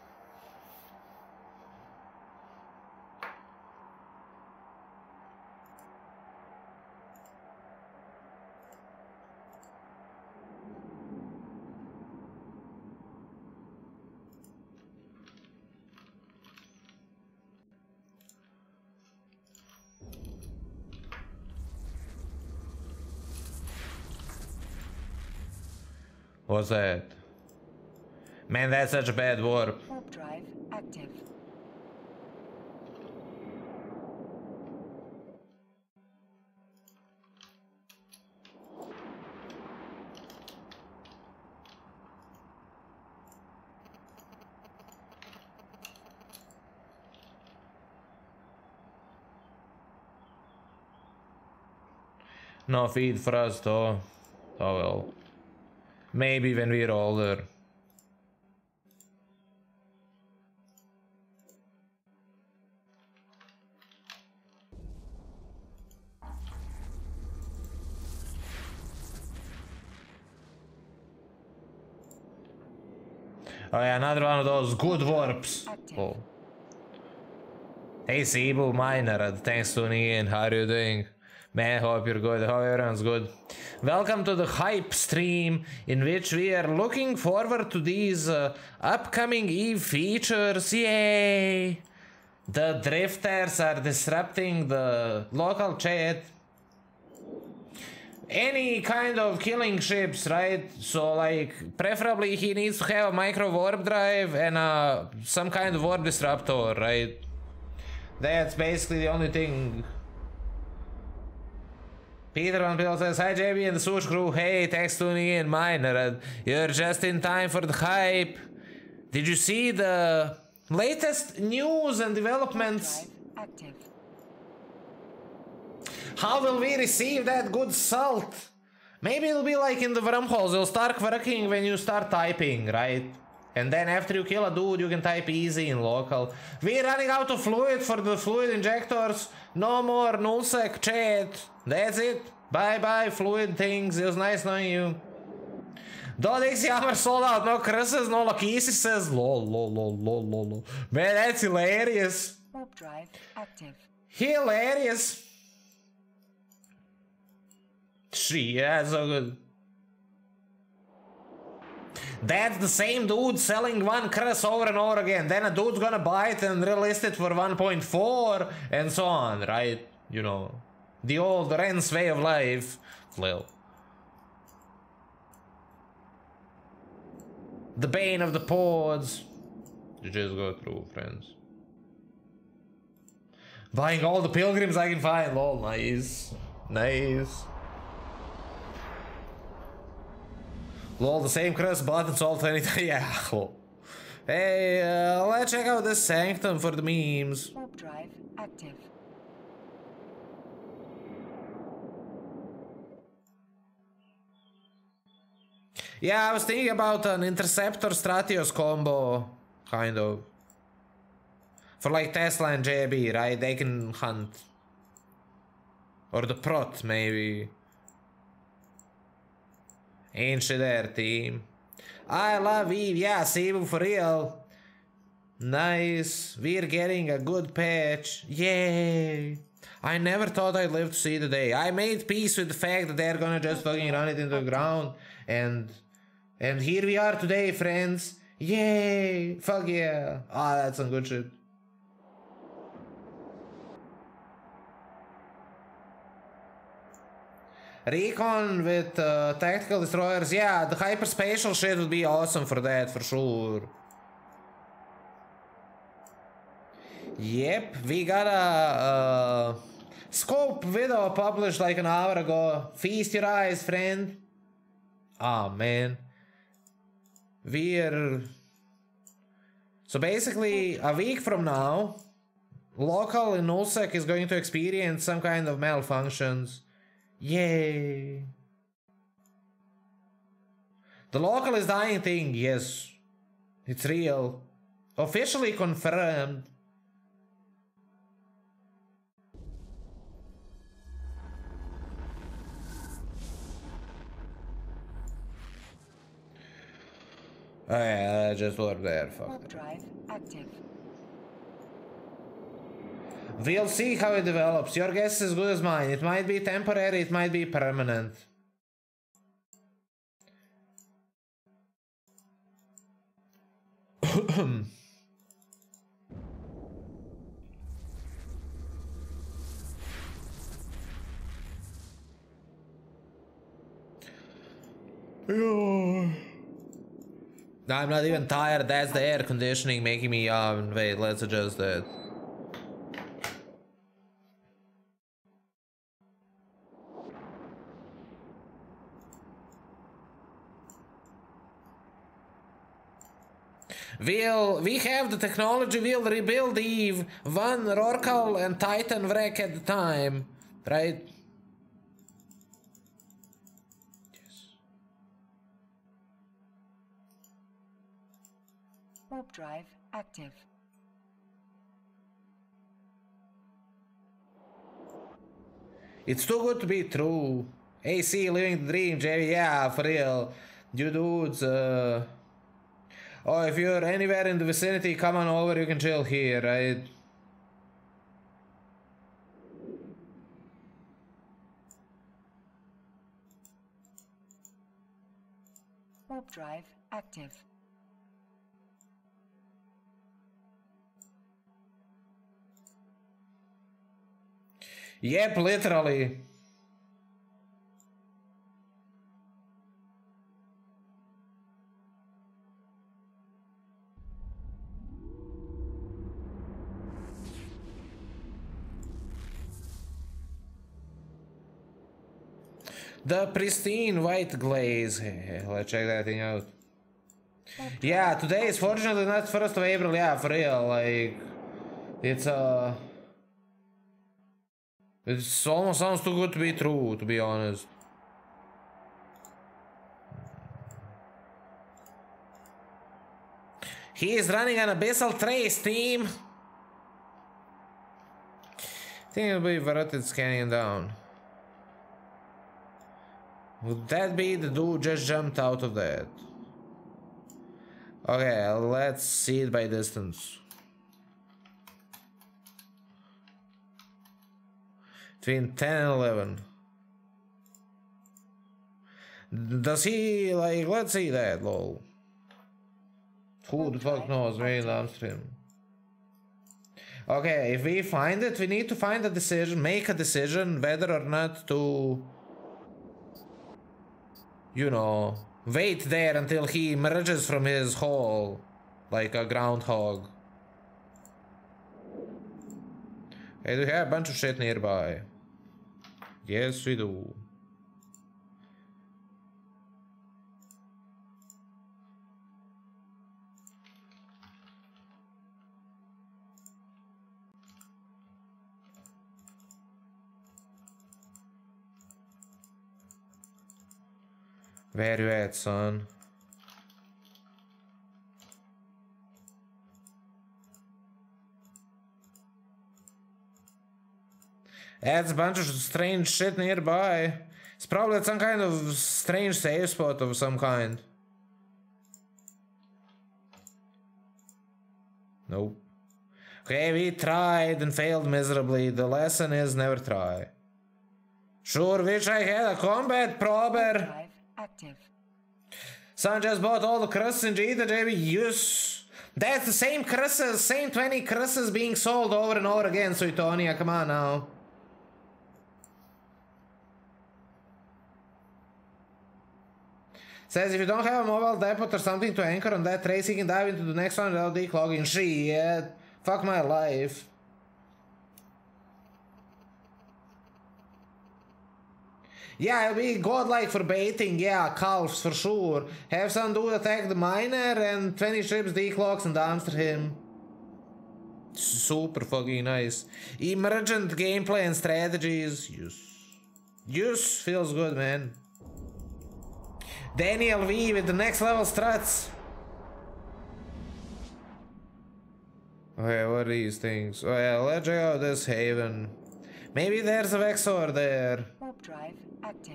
What's that? Man, that's such a bad warp. Warp drive active. No feed for us though. Oh well. Maybe when we're older. Oh yeah, another one of those good warps. Oh. Hey Cebu Miner, thanks for tuning in. How are you doing? Man, hope you're good. Hope everyone's good. Welcome to the hype stream, in which we are looking forward to these uh, upcoming EVE features. Yay! The drifters are disrupting the local chat. Any kind of killing ships, right? So, like, preferably he needs to have a micro warp drive and uh, some kind of warp disruptor, right? That's basically the only thing. Peter on Bill says, hi J B and the Swoosh crew, hey, thanks for tuning in, Miner. You're just in time for the hype. Did you see the latest news and developments? Active. How will we receive that good salt? Maybe it'll be like in the wormholes, it'll start working when you start typing, right? And then after you kill a dude, you can type easy in local. We're running out of fluid for the fluid injectors. No more nullsec chat. That's it. Bye bye fluid things. It was nice knowing you. Dodix Hammer sold out, no Chris's, no Lakisi says lol, lol, lol, lol, lol, lol. Man, that's hilarious. Warp drive active. Hilarious. She, yeah, so good. That's the same dude selling one Chris over and over again. Then a dude's gonna buy it and relist it for one point four and so on, right? You know, the old Ren's way of life. Lil. The bane of the pods. You just go through, friends. Buying all the pilgrims I can find. Lol, nice. Nice. Lol, the same Chris buttons all twenty. Yeah. Hey, uh, let's check out this sanctum for the memes. Warp drive active. Yeah, I was thinking about an Interceptor Stratios combo, kind of. For like Tesla and J B, right? They can hunt. Or the Prot, maybe. Ain't she there, team? I love Eve, yeah, Cebu for real. Nice, we're getting a good patch. Yay! I never thought I'd live to see the day. I made peace with the fact that they're gonna just fucking run it into the ground. And... And here we are today, friends. Yay! Fuck yeah! Ah, that's some good shit. Recon with uh, tactical destroyers. Yeah, the hyperspatial shit would be awesome for that, for sure. Yep, we got a uh, scope video published like an hour ago. Feast your eyes, friend. Ah, man. We're... So basically, a week from now, local in Nullsec is going to experience some kind of malfunctions. Yay! The local is dying thing, yes. It's real. Officially confirmed. Oh yeah, I just worked there, fuck. Warp drive active. We'll see how it develops. Your guess is as good as mine. It might be temporary, it might be permanent. I'm not even tired, that's the air conditioning making me yawn. Wait, let's adjust that. We'll, we have the technology, we'll rebuild Eve, one Rorcal and Titan wreck at a time, right? Yes. Warp drive active. It's too good to be true. A C living the dream, J V, yeah, for real. You dudes, uh... Oh, if you're anywhere in the vicinity, come on over, you can chill here, right? Warp drive active. Yep, literally. The pristine white glaze. Hey, let's check that thing out. Yeah, today is fortunately not first of April, yeah, for real, like... It's, uh... It almost sounds too good to be true, to be honest. He is running an Abyssal Trace, team! I think it'll be Verotid scanning down. Would that be the dude just jumped out of that? Okay, let's see it by distance. Between ten and eleven. Does he, like, let's see that, lol. Who the fuck knows, maybe downstream. Okay, if we find it, we need to find a decision, make a decision whether or not to, you know, wait there until he emerges from his hole like a groundhog. Hey, do we have a bunch of shit nearby? Yes, we do. Where you at, son? That's a bunch of strange shit nearby. It's probably at some kind of strange save spot of some kind. Nope. Okay, we tried and failed miserably. The lesson is never try. Sure wish I had a combat prober. Active. Son just bought all the crusts in G T A, J B. Yes. That's the same crusses, same twenty crusses being sold over and over again, Suetonia. Come on now. Says if you don't have a mobile depot or something to anchor on that trace, you can dive into the next one without declogging. Shit. Fuck my life. Yeah, it'll be godlike for baiting, yeah, calves for sure. Have some dude attack the miner and twenty ships declocks and dumpster him. Super fucking nice. Emergent gameplay and strategies. Yes. Yes, feels good, man. Daniel V with the next level struts. Okay, what are these things? Oh yeah, let's check out this haven. Maybe there's a Vexor there. Warp drive active.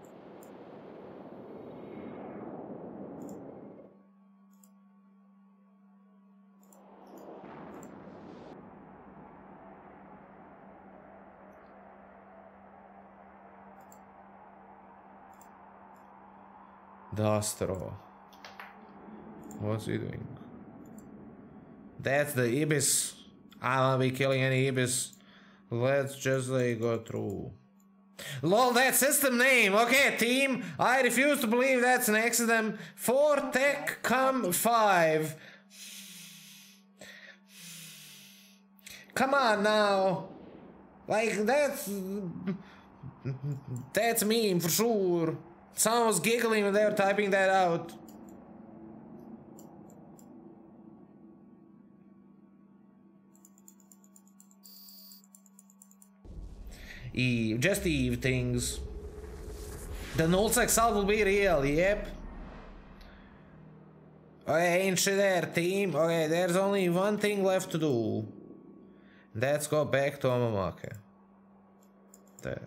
Dastro. What's he doing? That's the Ibis. I don't wanna be killing any Ibis. Let's just like go through. Lol, that system name. Okay, team. I refuse to believe that's an accident. four Tech Com five. Come on now. Like, that's... That's meme for sure. Someone was giggling when they were typing that out. Eve, just Eve things. The nullsec salt will be real, yep. Okay, ain't shit there, team. Okay, there's only one thing left to do. Let's go back to Omamake. There.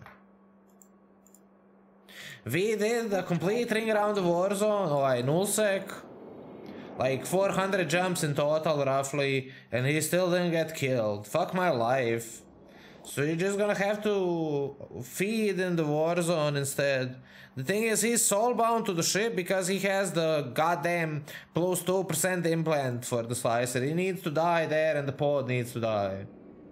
We did a complete ring around the war zone. Oh, I nullsec. Like four hundred jumps in total, roughly, and he still didn't get killed. Fuck my life. So you're just gonna have to feed in the war zone instead. The thing is, he's soulbound to the ship because he has the goddamn plus two percent implant for the slicer. He needs to die there and the pod needs to die.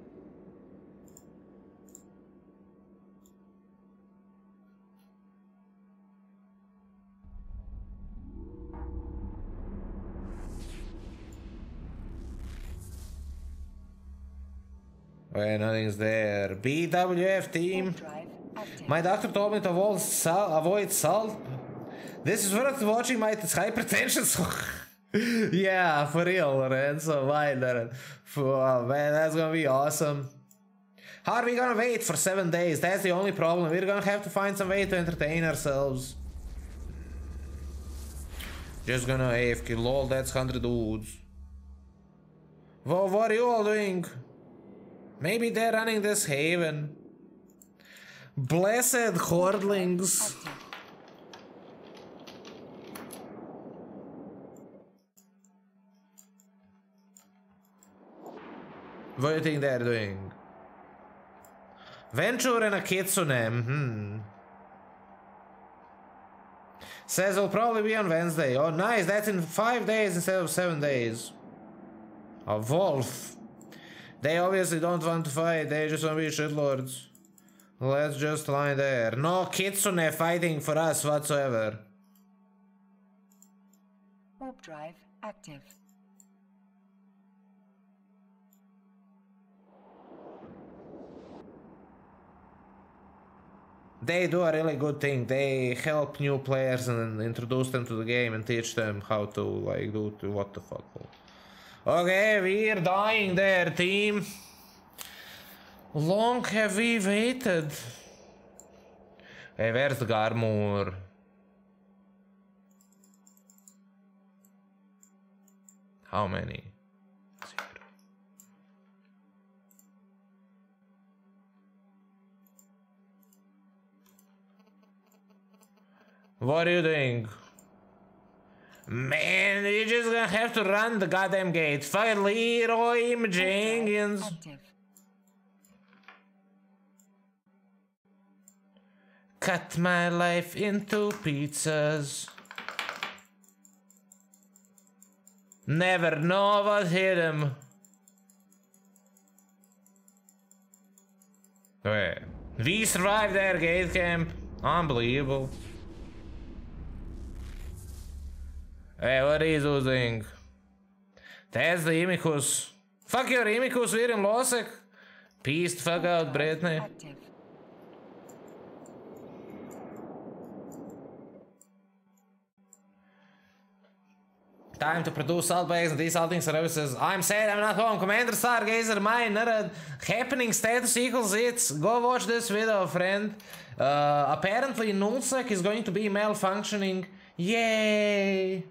Okay, nothing's there. B W F team. My doctor told me to avoid salt. Avoid salt. This is worth watching my hypertension. Yeah, for real, Lorenzo. Why, Lorenzo? Oh, man, that's gonna be awesome. How are we gonna wait for seven days? That's the only problem. We're gonna have to find some way to entertain ourselves. Just gonna A F K. Lol, that's one hundred dudes. Well, what are you all doing? Maybe they're running this haven. Blessed Hordlings. What do you think they're doing? Venture and a Kitsune. Hmm. Says it'll probably be on Wednesday. Oh, nice. That's in five days instead of seven days. A wolf. They obviously don't want to fight. They just want to be shitlords. Let's just lie there. No Kitsune fighting for us whatsoever. Warp drive active. They do a really good thing. They help new players and introduce them to the game and teach them how to like do to what the fuck. Okay, we're dying there, team. Long have we waited? Hey, where's the Garmour? How many? Zero. What do you think? Man, you're just gonna have to run the goddamn gate. Fuck Leroy Jenkins. Active. Cut my life into pizzas. Never know what hit him. Wait, we survived their gate camp. Unbelievable. Hey, what are you doing? That's the Imicus. Fuck your Imicus, we're in Losek. Peace the fuck out, Brittany. Active. Time to produce salt bags and desalting services. I'm sad I'm not home. Commander Stargazer, my nerd. Happening status equals it. Go watch this video, friend. Uh, apparently Nullsec is going to be malfunctioning. Yay!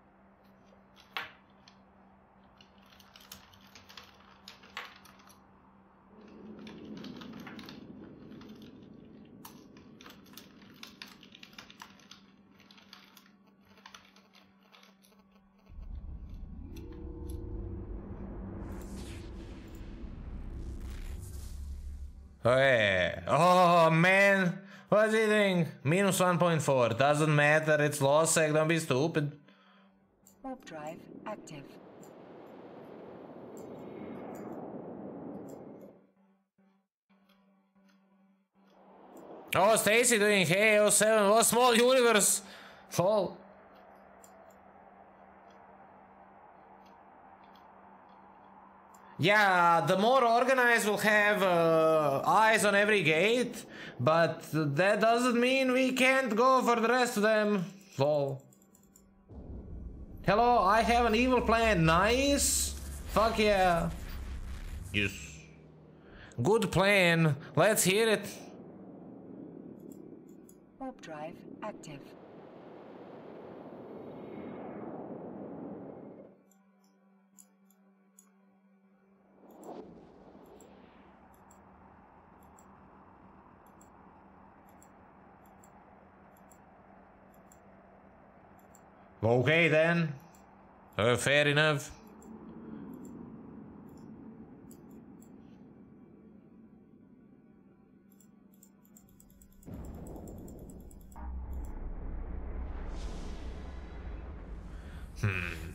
Hey. Oh man, what's he doing? Minus one point four. Doesn't matter, it's Losec, don't be stupid. Warp drive active. Oh, Stacy doing hey oh seven, what small universe? Fall. Yeah, the more organized will have uh, eyes on every gate, but that doesn't mean we can't go for the rest of them. Lol. Hello, I have an evil plan. Nice. Fuck yeah. Yes. Good plan. Let's hear it. Warp drive active. Okay then. Uh, fair enough. Hmm.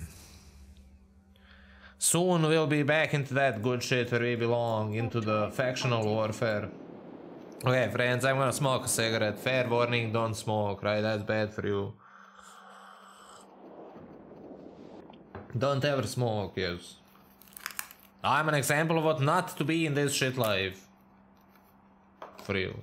Soon we'll be back into that good shit where we belong, into the factional warfare. Okay, friends, I'm gonna smoke a cigarette. Fair warning, don't smoke, right? That's bad for you. Don't ever smoke, yes. I'm an example of what not to be in this shit life. For you.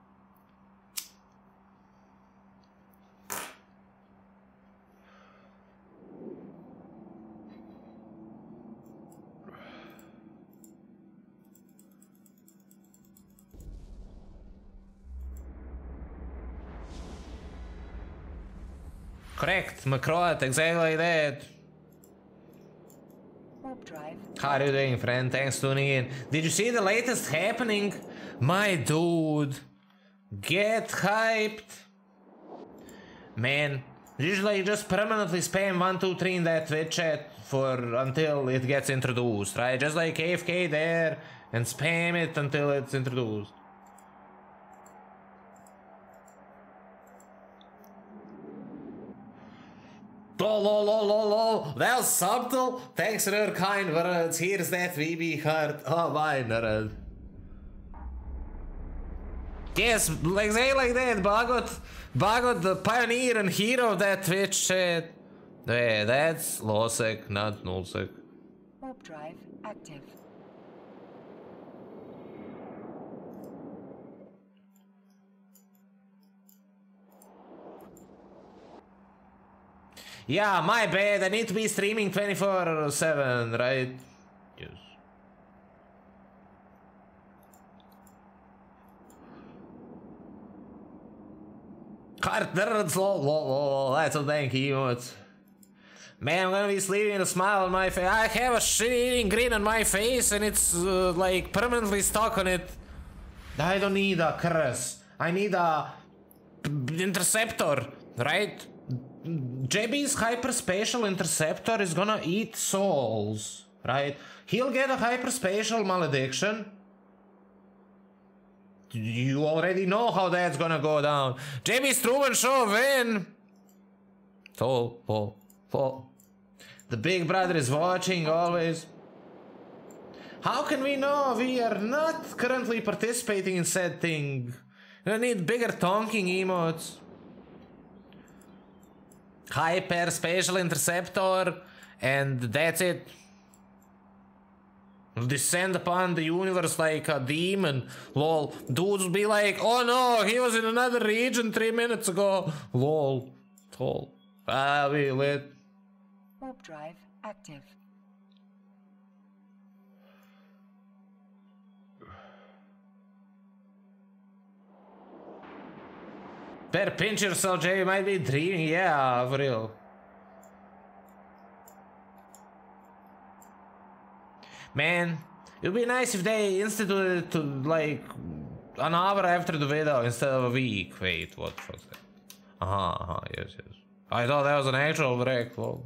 Correct, McCroat, exactly like that. Warp drive. How are you doing, friend? Thanks for tuning in. Did you see the latest happening? My dude. Get hyped. Man, Usually just permanently spam one two three in that Twitch chat for until it gets introduced, right? Just like A F K there and spam it until it's introduced. Lol, lol, lol, lol, lol. That was subtle. Thanks for your kind words. Here's that V B heart. Oh my nerd. Yes, like say like that. Bagot, Bagot, the pioneer and hero of that Twitch chat. Yeah, that's Losek, not Nullsec. Warp drive active. Yeah, my bad. I need to be streaming twenty-four seven, right? Yes. Heart nerds, lol, lol, lol. That's a thank you. Man, I'm gonna be sleeping with a smile on my face. I have a shit-eating grin on my face and it's uh, like permanently stuck on it. I don't need a curse. I need a interceptor, right? J B's hyperspatial interceptor is gonna eat souls, right? He'll get a hyperspatial malediction. You already know how that's gonna go down. J B's Truman Show win. Fall, fall, fall. The big brother is watching always. How can we know we are not currently participating in said thing? We need bigger tonking emotes. Hyper spatial interceptor, and that's it. Descend upon the universe like a demon. Lol. Dudes will be like, oh no, he was in another region three minutes ago. Lol. Lol. Ah, we lit. Warp drive active. Better pinch yourself, Jay. You might be dreaming. Yeah, for real. Man, it would be nice if they instituted it to like an hour after the video instead of a week. Wait, what the fuck's that? Uh-huh, uh-huh, yes, yes. I thought that was an actual wreck, lol.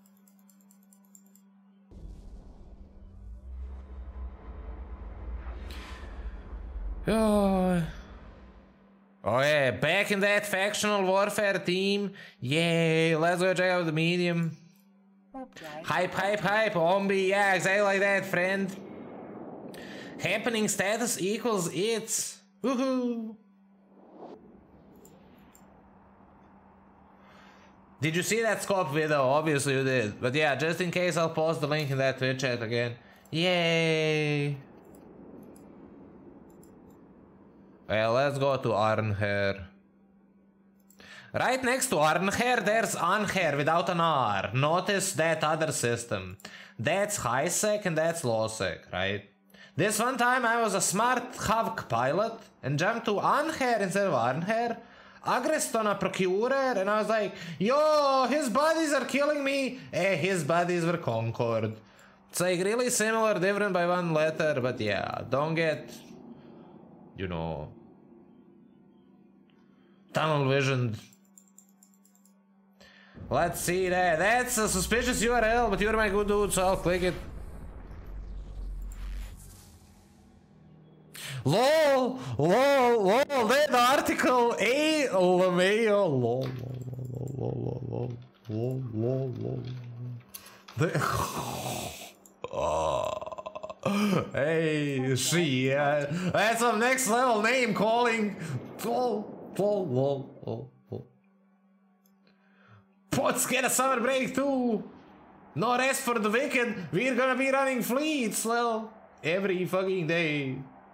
Oh. Oh yeah, back in that factional warfare team. Yay, let's go check out the medium. Hype, hype, hype, Ombi, yeah, exactly like that, friend. Happening status equals it's. Woohoo! Did you see that scope video? Obviously you did. But yeah, just in case, I'll post the link in that Twitch chat again. Yay! Well, let's go to Arnher. Right next to Arnher, there's Anher without an R. Notice that other system. That's high-sec and that's low-sec, right? This one time I was a smart Havk pilot and jumped to Anher instead of Arnher. Aggressed on a procurer and I was like, yo, his buddies are killing me. Eh, his buddies were Concord. It's like really similar, different by one letter, but yeah, don't get, you know, tunnel visioned. Let's see that. That's a suspicious U R L, but you're my good dude, so I'll click it. LOL! LOL! LOL! That article! A LeMayo! LOL! LOL! LOL! LOL! LOL! LOL! Oh. Hey, she, uh, that's some next level name calling. LOL! LOL! LOL! LOL! Pots get a summer break too. No rest for the wicked. We're gonna be running fleets, well, every fucking day.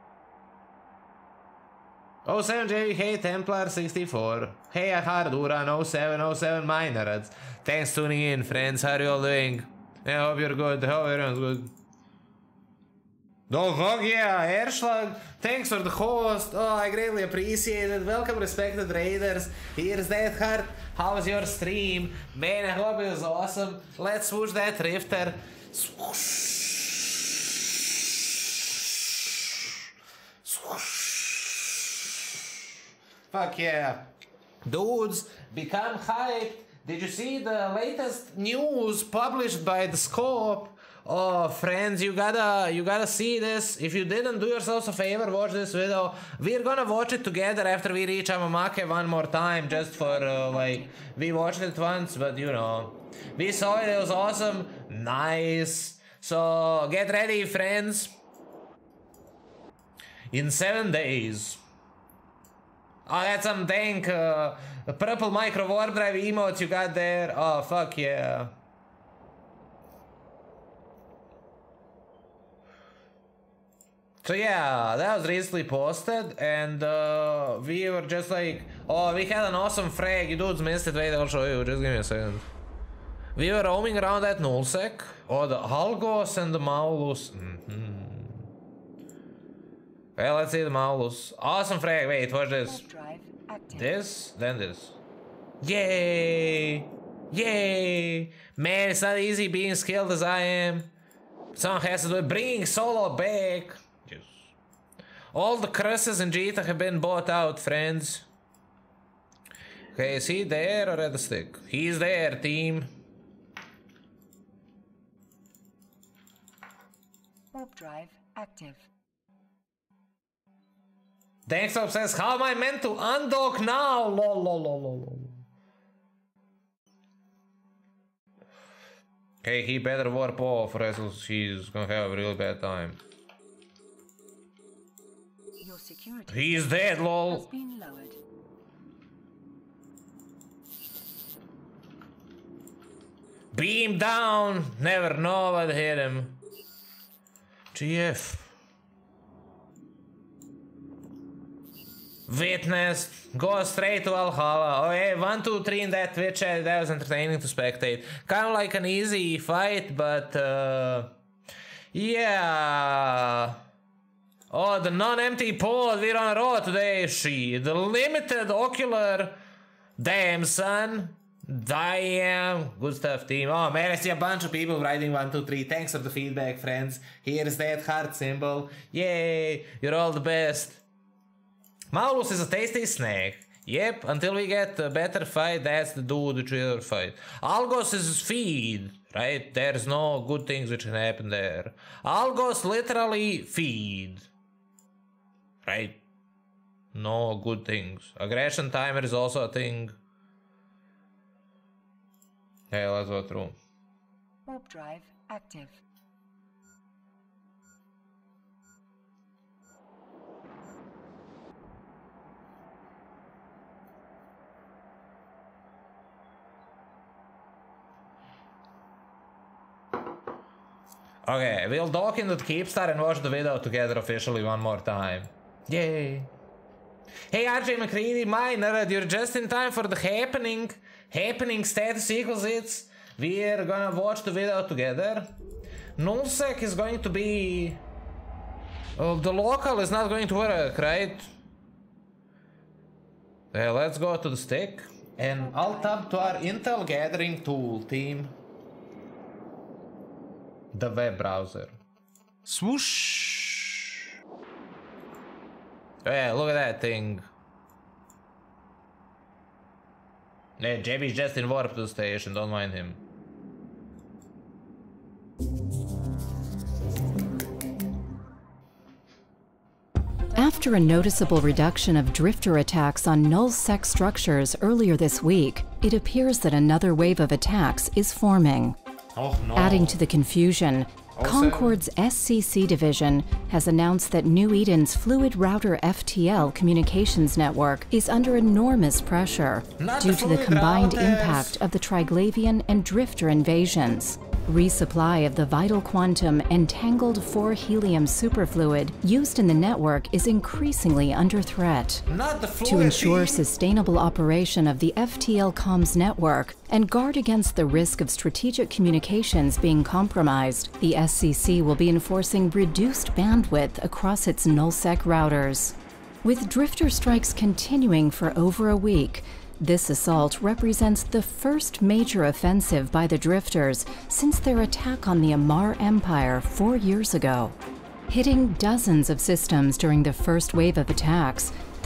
oh seven J, hey Templar sixty-four. Hey Harduran oh seven oh seven Minerads. Thanks for tuning in, friends. How are you all doing? I hope you're good. I hope everyone's good. Oh fuck yeah, Erschlag, thanks for the host. Oh, I greatly appreciate it. Welcome, respected raiders. Here's that heart. How was your stream? Man, I hope it was awesome. Let's swoosh that rifter. Swoosh. Swoosh. Fuck yeah. Dudes, become hyped. Did you see the latest news published by the Scope? Oh, friends, you gotta, you gotta see this. If you didn't, do yourselves a favor, watch this video. We're gonna watch it together after we reach Amamake one more time, just for, uh, like, we watched it once, but you know. We saw it, it was awesome. Nice. So, get ready, friends. In seven days. Oh, that's some dank, uh, purple micro warp drive emotes you got there. Oh, fuck yeah. So yeah, that was recently posted, and uh, we were just like, oh, we had an awesome frag, you dudes missed it, wait, I'll show you, just give me a second. We were roaming around at nullsec, oh, the Halgos and the Maulus. Mm-hmm. Well, let's see the Maulus. Awesome frag, wait, watch this. This, then this. Yay! Yay! Man, it's not easy being skilled as I am. Someone has to do it, bringing Solo back. Yes. All the crosses in Jita have been bought out, friends. Okay, is he there or at the stick? He's there, team. Warp drive active. Dankstop says, how am I meant to undock now? Lol, lol, lol, lol, lol. Okay, he better warp off, or else he's gonna have a really bad time. Your security He's dead, lol. has been lowered. Beam down. Never know what hit him. G F. Witnessed. Go straight to Valhalla. Oh yeah, one, two, three in that Twitch chat. That was entertaining to spectate. Kind of like an easy fight, but uh, yeah. Oh, the non-empty pod. We're on a roll today. She, the limited ocular. Damn, son. Damn. Good stuff, team. Oh man, I see a bunch of people writing one, two, three. Thanks for the feedback, friends. Here's that heart symbol. Yay, you're all the best. Maulus is a tasty snack. Yep, until we get a better fight, that's the dude which will fight. Algos is feed, right? There's no good things which can happen there. Algos literally feed. Right? No good things. Aggression timer is also a thing. Hey, let's go through. Warp drive active. Okay, we'll dock into the Keepstar and watch the video together officially one more time. Yay! Hey R J McCready, miner, you're just in time for the happening, happening status equals it. We're gonna watch the video together. Nullsec is going to be... Well, the local is not going to work, right? Okay, let's go to the stick. And I'll tab to our Intel gathering tool, team. The web browser. Swoosh. Yeah, look at that thing. Yeah, J B's just in warp to the station, don't mind him. After a noticeable reduction of drifter attacks on null-sec structures earlier this week, it appears that another wave of attacks is forming. Oh no. Adding to the confusion, Also, Concord's S C C division has announced that New Eden's Fluid Router F T L communications network is under enormous pressure Not due the to the fluid combined routers. impact of the Triglavian and Drifter invasions. Resupply of the vital quantum entangled four helium superfluid used in the network is increasingly under threat. Not the fluid To ensure team. sustainable operation of the F T L comms network and guard against the risk of strategic communications being compromised, the S C C will be enforcing reduced bandwidth across its nullsec routers. With drifter strikes continuing for over a week, this assault represents the first major offensive by the drifters since their attack on the Amar Empire four years ago. Hitting dozens of systems during the first wave of attacks,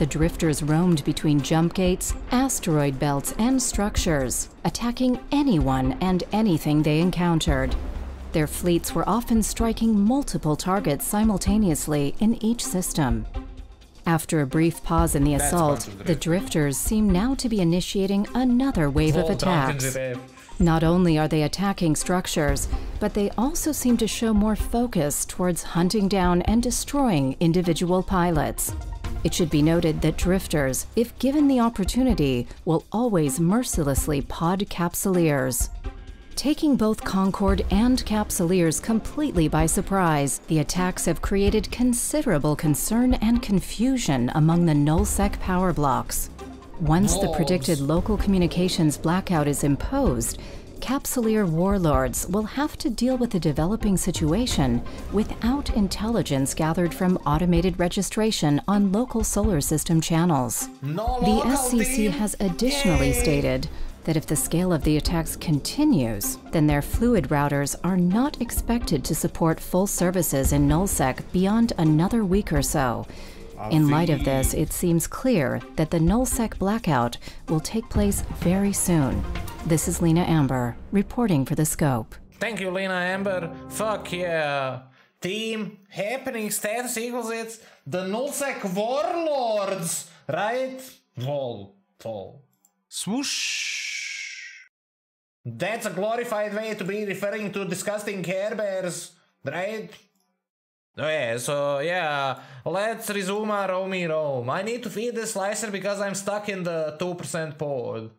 the drifters roamed between jump gates, asteroid belts, and structures, attacking anyone and anything they encountered. Their fleets were often striking multiple targets simultaneously in each system. After a brief pause in the That's assault, bunch of the drift. drifters seem now to be initiating another wave of Whole drunken attacks. giraffe. Not only are they attacking structures, but they also seem to show more focus towards hunting down and destroying individual pilots. It should be noted that drifters, if given the opportunity, will always mercilessly pod Capsuleers. Taking both Concorde and Capsuleers completely by surprise, the attacks have created considerable concern and confusion among the nullsec power blocks. Once the Balls. predicted local communications blackout is imposed, Capsuleer warlords will have to deal with the developing situation without intelligence gathered from automated registration on local solar system channels. No The local S C C team. has additionally Yay. stated that if the scale of the attacks continues, then their fluid routers are not expected to support full services in nullsec beyond another week or so. In light of this, it seems clear that the nullsec blackout will take place very soon. This is Lena Amber, reporting for The Scope. Thank you, Lena Amber. Fuck yeah. Team, happening status equals it's the nullsec warlords, right? Vol, vol. Swoosh. That's a glorified way to be referring to disgusting Care Bears, right? Oh yeah, so yeah, let's resume our roamy roam. I need to feed this slicer because I'm stuck in the two percent pod.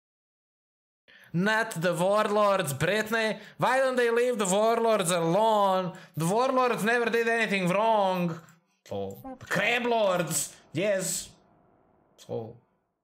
Not the warlords, Brittany. Why don't they leave the warlords alone? The warlords never did anything wrong. Oh, the crab lords, yes. Oh.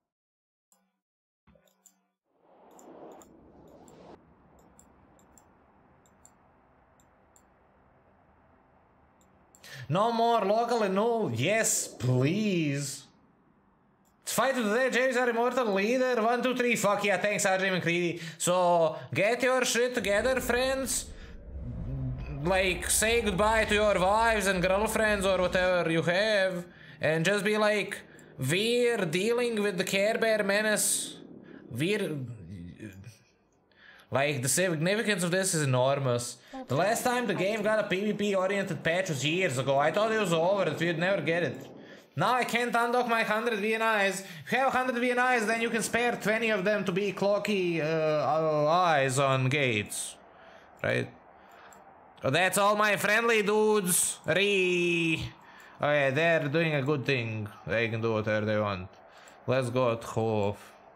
No more local and null. Yes, please. It's fight of the day. James are immortal leader. One, two, three. Fuck yeah. Thanks, R J McCready. So get your shit together, friends. Like, say goodbye to your wives and girlfriends or whatever you have, and just be like, we're dealing with the Care Bear menace. We're like, the significance of this is enormous. The last time the game got a PvP-oriented patch was years ago. I thought it was over, that we'd never get it. Now I can't undock my one hundred V N Is. If you have one hundred V N Is, then you can spare twenty of them to be cloaky uh, eyes on gates. Right? So that's all my friendly dudes. Re. Oh yeah, they're doing a good thing. They can do whatever they want. Let's go at Hof.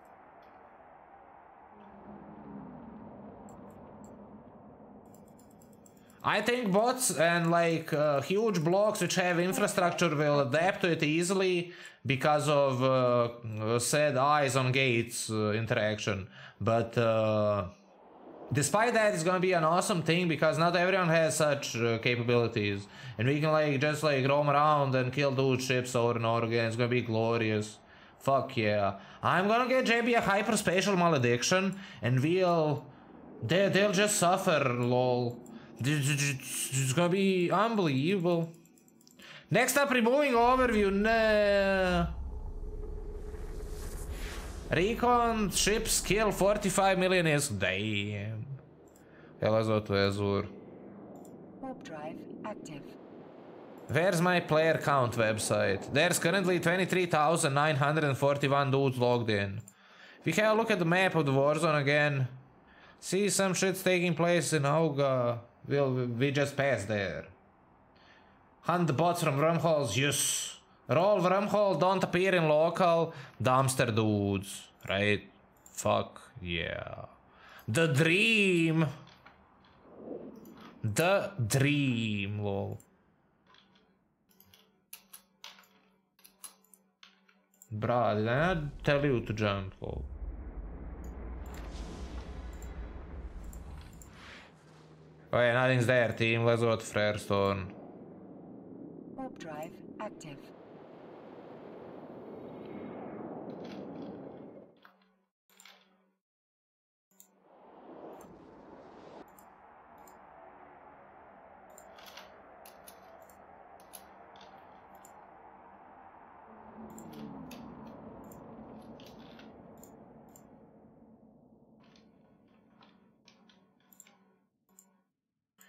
I think bots and like uh, huge blocks which have infrastructure will adapt to it easily because of uh, said eyes on gates uh, interaction. But uh, despite that, it's gonna be an awesome thing because not everyone has such uh, capabilities, and we can like just like roam around and kill dude ships over and over again. It's gonna be glorious. Fuck yeah! I'm gonna get J B a hyperspatial malediction, and we'll they they'll just suffer. Lol. It's gonna be unbelievable. Next up, removing overview. Nah. Recon ships kill forty-five million is damn. Yeah, let's go to Azure. Warp drive active. Where's my player count website? There's currently twenty-three thousand nine hundred forty-one dudes logged in. If we have a look at the map of the Warzone again, see some shit's taking place in Auga. We'll, we just passed there. Hunt the bots from wormholes, yes. Roll wormhole, don't appear in local. Dumpster dudes, right? Fuck yeah. The dream. The dream, lol. Bruh, did I not tell you to jump, lol? Oh yeah, nothing's there, team. Let's go to Firestone. Warp drive active.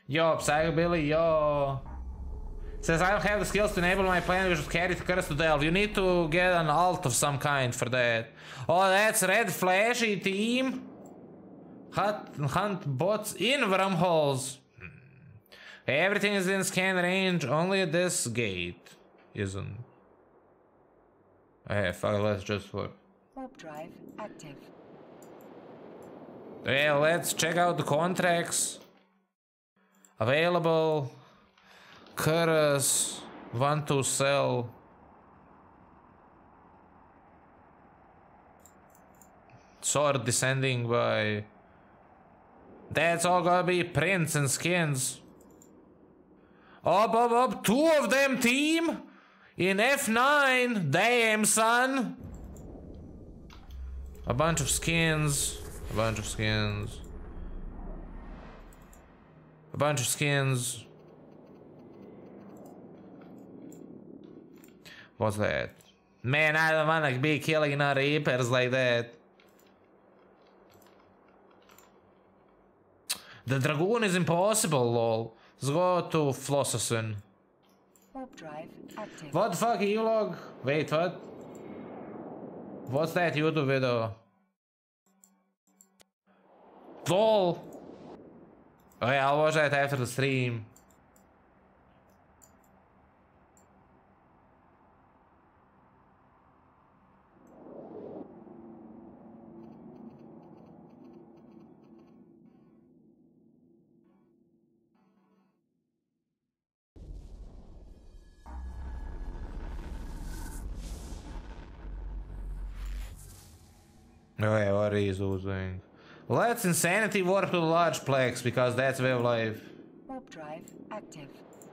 Yo, Psychobilly, yo. Says I don't have the skills to enable my plan, we should carry the curse to Delve. You need to get an alt of some kind for that. Oh, that's red flashy team. Hunt, hunt bots in wormholes. Everything is in scan range, only this gate isn't. Hey, fuck, let's just work. Warp drive active. Well, let's check out the contracts. Available. Curse. Want to sell. Sword descending by. That's all gonna be prints and skins. Up, up, up. Two of them, team. In F nine. Damn, son. A bunch of skins. A bunch of skins. A bunch of skins. What's that? Man, I don't wanna be killing no reapers like that. The Dragoon is impossible, lol. Let's go to Flossason. Warp drive active. What the fuck, E-log? Wait, what? What's that YouTube video? Lol. Okay, I'll watch that after the stream. Okay, what are these doing? Let's insanity warp to the large plex because that's way of life. Warp drive active.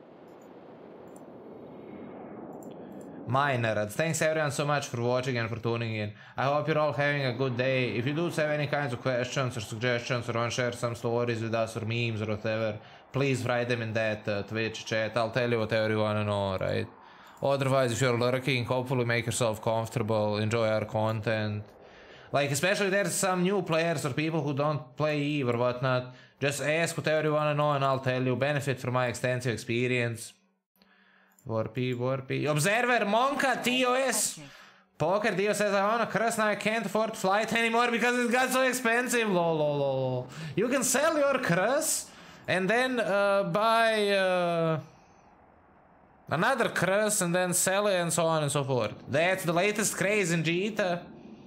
My nerds, thanks everyone so much for watching and for tuning in. I hope you're all having a good day. If you do have any kinds of questions or suggestions or want to share some stories with us or memes or whatever, please write them in that uh, Twitch chat. I'll tell you whatever you want to know, right? Otherwise, if you're lurking, hopefully make yourself comfortable, enjoy our content. Like, especially there's some new players or people who don't play Eve or whatnot. Just ask whatever you want to know and I'll tell you. Benefit from my extensive experience. Warpy, Warpy. Observer, Monka, T O S. Poker Dio says, I want a curse now, I can't afford flight anymore because it got so expensive. Lol, lol, lol. You can sell your curse and then uh, buy uh, another curse and then sell it and so on and so forth. That's the latest craze in Jita.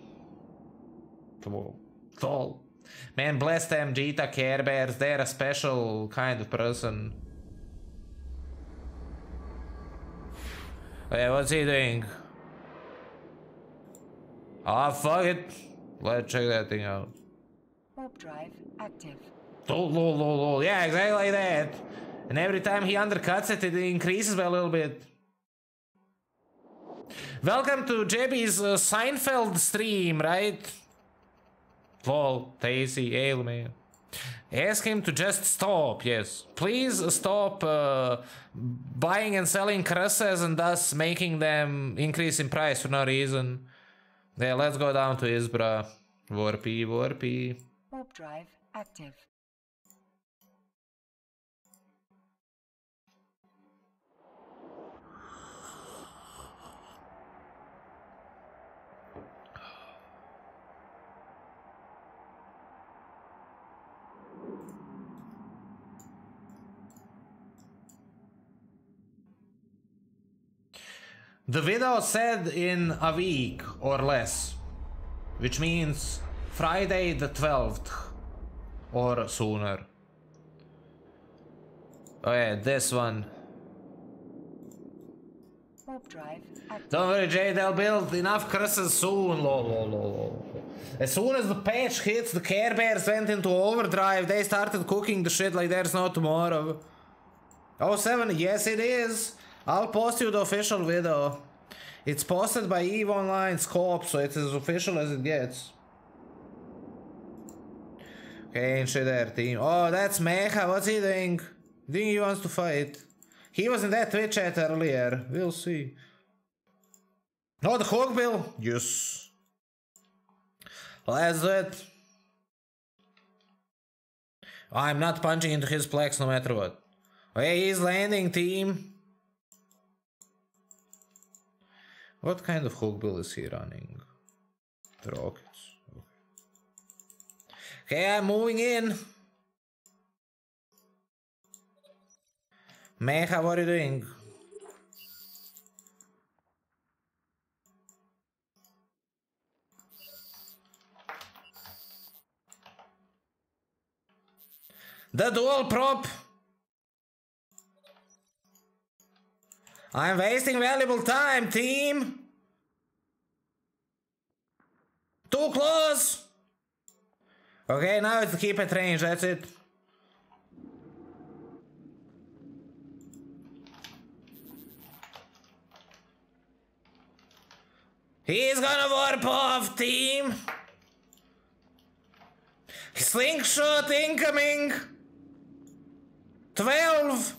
Lol. Man, bless them Jita Care Bears. They're a special kind of person. Hey, what's he doing? Ah, oh, fuck it. Let's check that thing out. Warp drive active. Lol, lol, lol, lol. Yeah, exactly like that. And every time he undercuts it, it increases by a little bit. Welcome to J B's uh, Seinfeld stream, right? Lol, Daisy, ale man. Ask him to just stop, yes. Please stop uh, buying and selling crosses and thus making them increase in price for no reason. Yeah, let's go down to Isbra. Warpy, Warpy. Warp drive active. The video said in a week or less, which means Friday the twelfth or sooner. Oh yeah, this one. Warp drive active. Don't worry, Jay, they'll build enough crosses soon. Lol, lol, lol. As soon as the patch hits, the Care Bears went into overdrive. They started cooking the shit like there's no tomorrow. oh seven, yes it is. I'll post you the official video. It's posted by EVE Online Scope, so it's as official as it gets. Okay, ain't shit there, team. Oh, that's Mecha. What's he doing? I think he wants to fight. He was in that Twitch chat earlier. We'll see. Oh, the Hawkbill. Yes. Let's do it. I'm not punching into his plex no matter what. Hey, he's landing, team. What kind of hook bill is he running? The rockets. Okay, I'm moving in. Mecha, what are you doing? The dual prop. I'm wasting valuable time, team. Too close. Okay, now it's keep at range, that's it. He's gonna warp off, team. Slingshot incoming. twelve.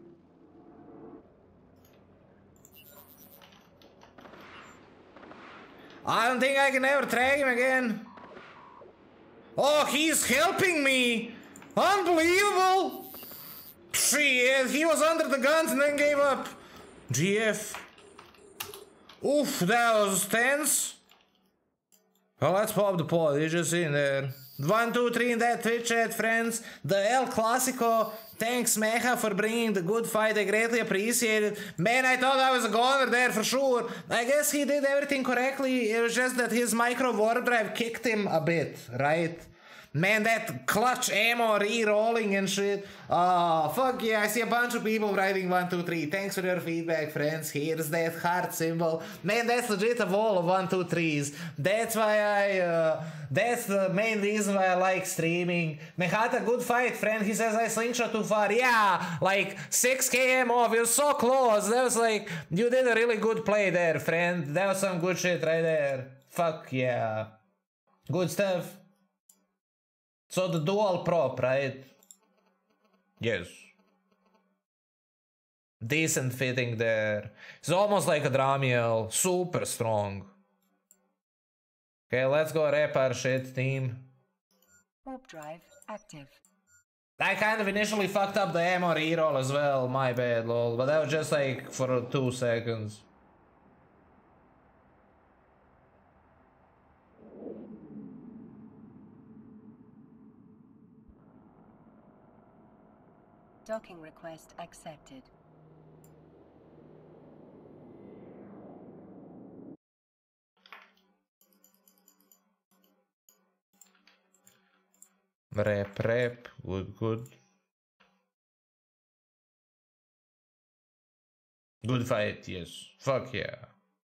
I don't think I can ever track him again. Oh, he's helping me. Unbelievable. Shit, he was under the guns and then gave up. G F. Oof, that was tense. Well, let's pop the poll. You just in there. One, two, three in that Twitch chat, friends. The El Clasico. Thanks, Mecha, for bringing the good fight. I greatly appreciate it. Man, I thought I was a goner there for sure. I guess he did everything correctly. It was just that his micro warp drive kicked him a bit, right? Man, that clutch ammo re-rolling and shit. Oh, fuck yeah, I see a bunch of people writing one, two, three. Thanks for your feedback, friends. Here's that heart symbol. Man, that's legit a wall of one, two, threes. That's why I, uh, that's the main reason why I like streaming. Mechata, good fight, friend. He says I slingshot too far. Yeah, like six K M off. It was so close. That was like, you did a really good play there, friend. That was some good shit right there. Fuck yeah. Good stuff. So the dual prop, right? Yes. Decent fitting there. It's almost like a Dramiel. Super strong. Okay, let's go rep our shit, team. Warp drive active. I kind of initially fucked up the ammo reroll as well. My bad, lol. But that was just like for two seconds. Docking request accepted. Rep, rep. Good, good. Good fight, yes. Fuck yeah.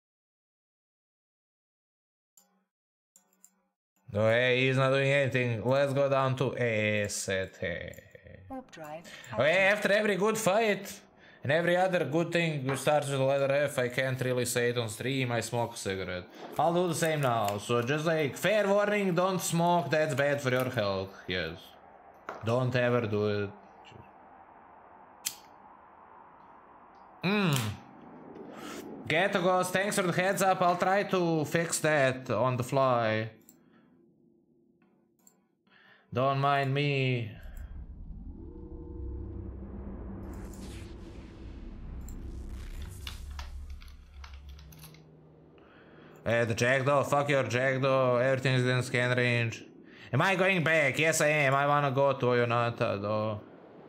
No, hey, he's not doing anything. Let's go down to A set. Warp drive Okay, after every good fight and every other good thing which starts with the letter F, I can't really say it on stream, I smoke a cigarette. I'll do the same now, so just like, fair warning, don't smoke, that's bad for your health, yes. Don't ever do it. Mmm. Gato Ghost, thanks for the heads up, I'll try to fix that on the fly. Don't mind me. Uh, the Jackdaw, fuck your Jackdaw, everything's in scan range. Am I going back? Yes I am, I wanna go to Oyonata though.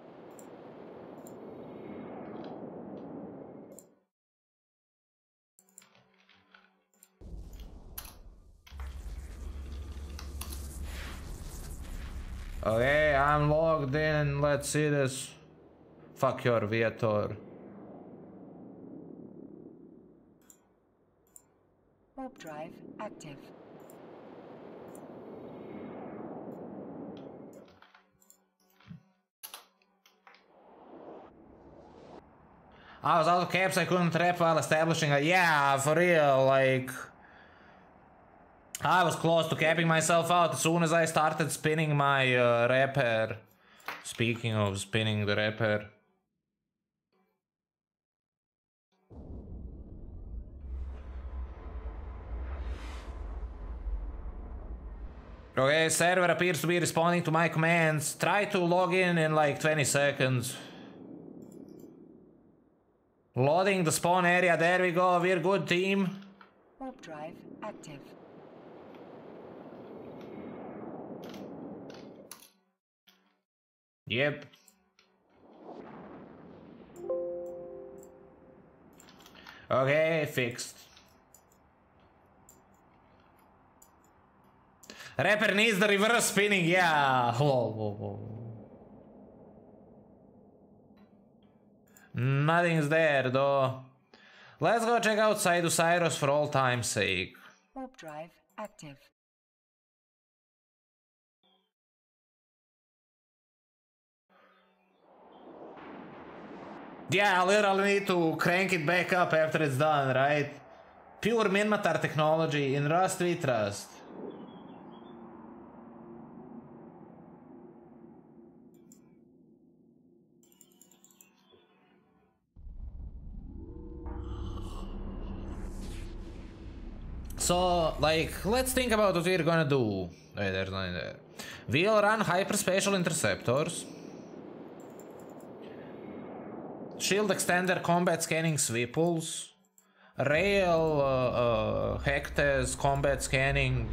Okay, I'm logged in, let's see this. Fuck your Viator. Warp drive active. I was out of caps, I couldn't trap while establishing a... Yeah, for real, like... I was close to capping myself out as soon as I started spinning my uh, repair. Speaking of spinning the repair. Okay, server appears to be responding to my commands. Try to log in in like twenty seconds. Loading the spawn area. There we go. We're good, team. Warp drive active. Yep. Okay, fixed. Rapper needs the reverse spinning, yeah. Whoa, whoa, whoa. Nothing's there though. Let's go check out Sidus for all time's sake. Warp drive active. Yeah, I literally need to crank it back up after it's done, right? Pure Minmatar technology. In Rust we trust. So, like, let's think about what we're gonna do. Wait, there's nothing there. We'll run hyperspatial interceptors. Shield extender combat scanning swipples. Rail uh, uh, Hectes combat scanning.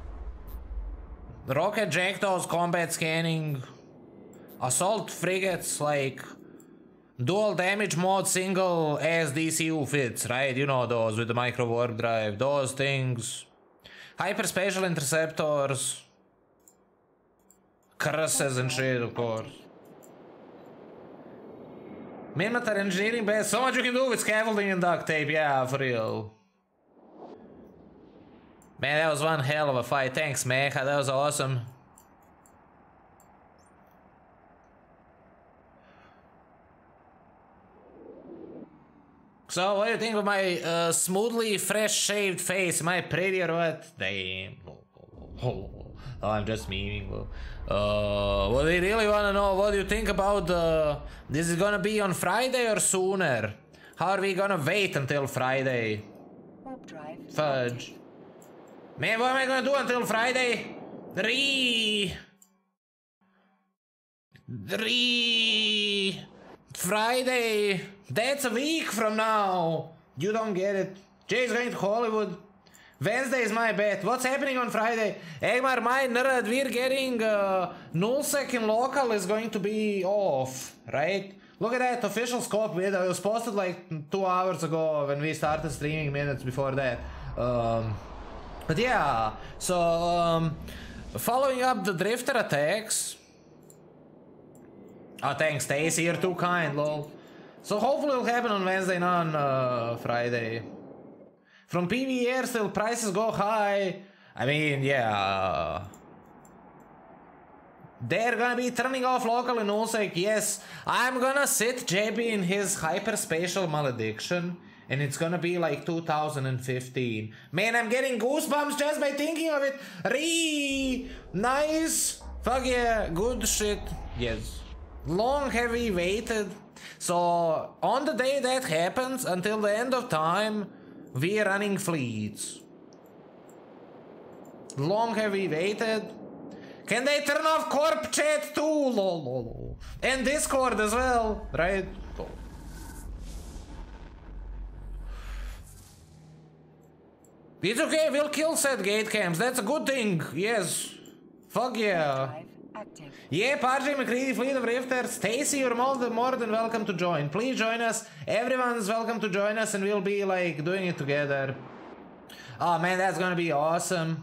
Rocket Jackdaws combat scanning. Assault frigates like dual damage mode single as D C U fits, right? You know those with the micro warp drive, those things. Hyperspatial interceptors. Curses and shit, of course. Minmatar engineering base, so much you can do with scaffolding and duct tape, yeah, for real. Man, that was one hell of a fight. Thanks, Mecha, that was awesome. So, what do you think of my uh, smoothly fresh shaved face? Am I pretty or what? Damn. Oh, I'm just memeing. Uh, what they really want to know, what do you think about the... This is gonna be on Friday or sooner? How are we gonna wait until Friday? Warp drive. Fudge. Man, what am I gonna do until Friday? Three... Three... Friday... That's a week from now. You don't get it. Jay's going to Hollywood. Wednesday is my bet. What's happening on Friday? Egmar, my nerd, we're getting uh, nullsec in local is going to be off, right? Look at that official scope video. It was posted like two hours ago when we started streaming minutes before that. Um, but yeah, so um, following up the drifter attacks. Oh, thanks, Stacy, you're too kind, lol. So hopefully it'll happen on Wednesday, not on uh, Friday. From P V R still prices go high. I mean, yeah. They're gonna be turning off local in nullsec, yes. I'm gonna sit J B in his hyperspatial malediction. And it's gonna be like two thousand fifteen. Man, I'm getting goosebumps just by thinking of it. Ree! Nice! Fuck yeah, good shit. Yes. Long have we waited. So, on the day that happens, until the end of time, we're running fleets. Long have we waited. Can they turn off Corp Chat too? Lol, lol, lol. And Discord as well, right? It's okay, we'll kill said gate cams. That's a good thing. Yes. Fuck yeah. Active. Yeah, R J McCready, Fleet of Rifters. Stacy, you're more than, more than welcome to join. Please join us. Everyone's welcome to join us and we'll be like doing it together. Oh man, that's gonna be awesome.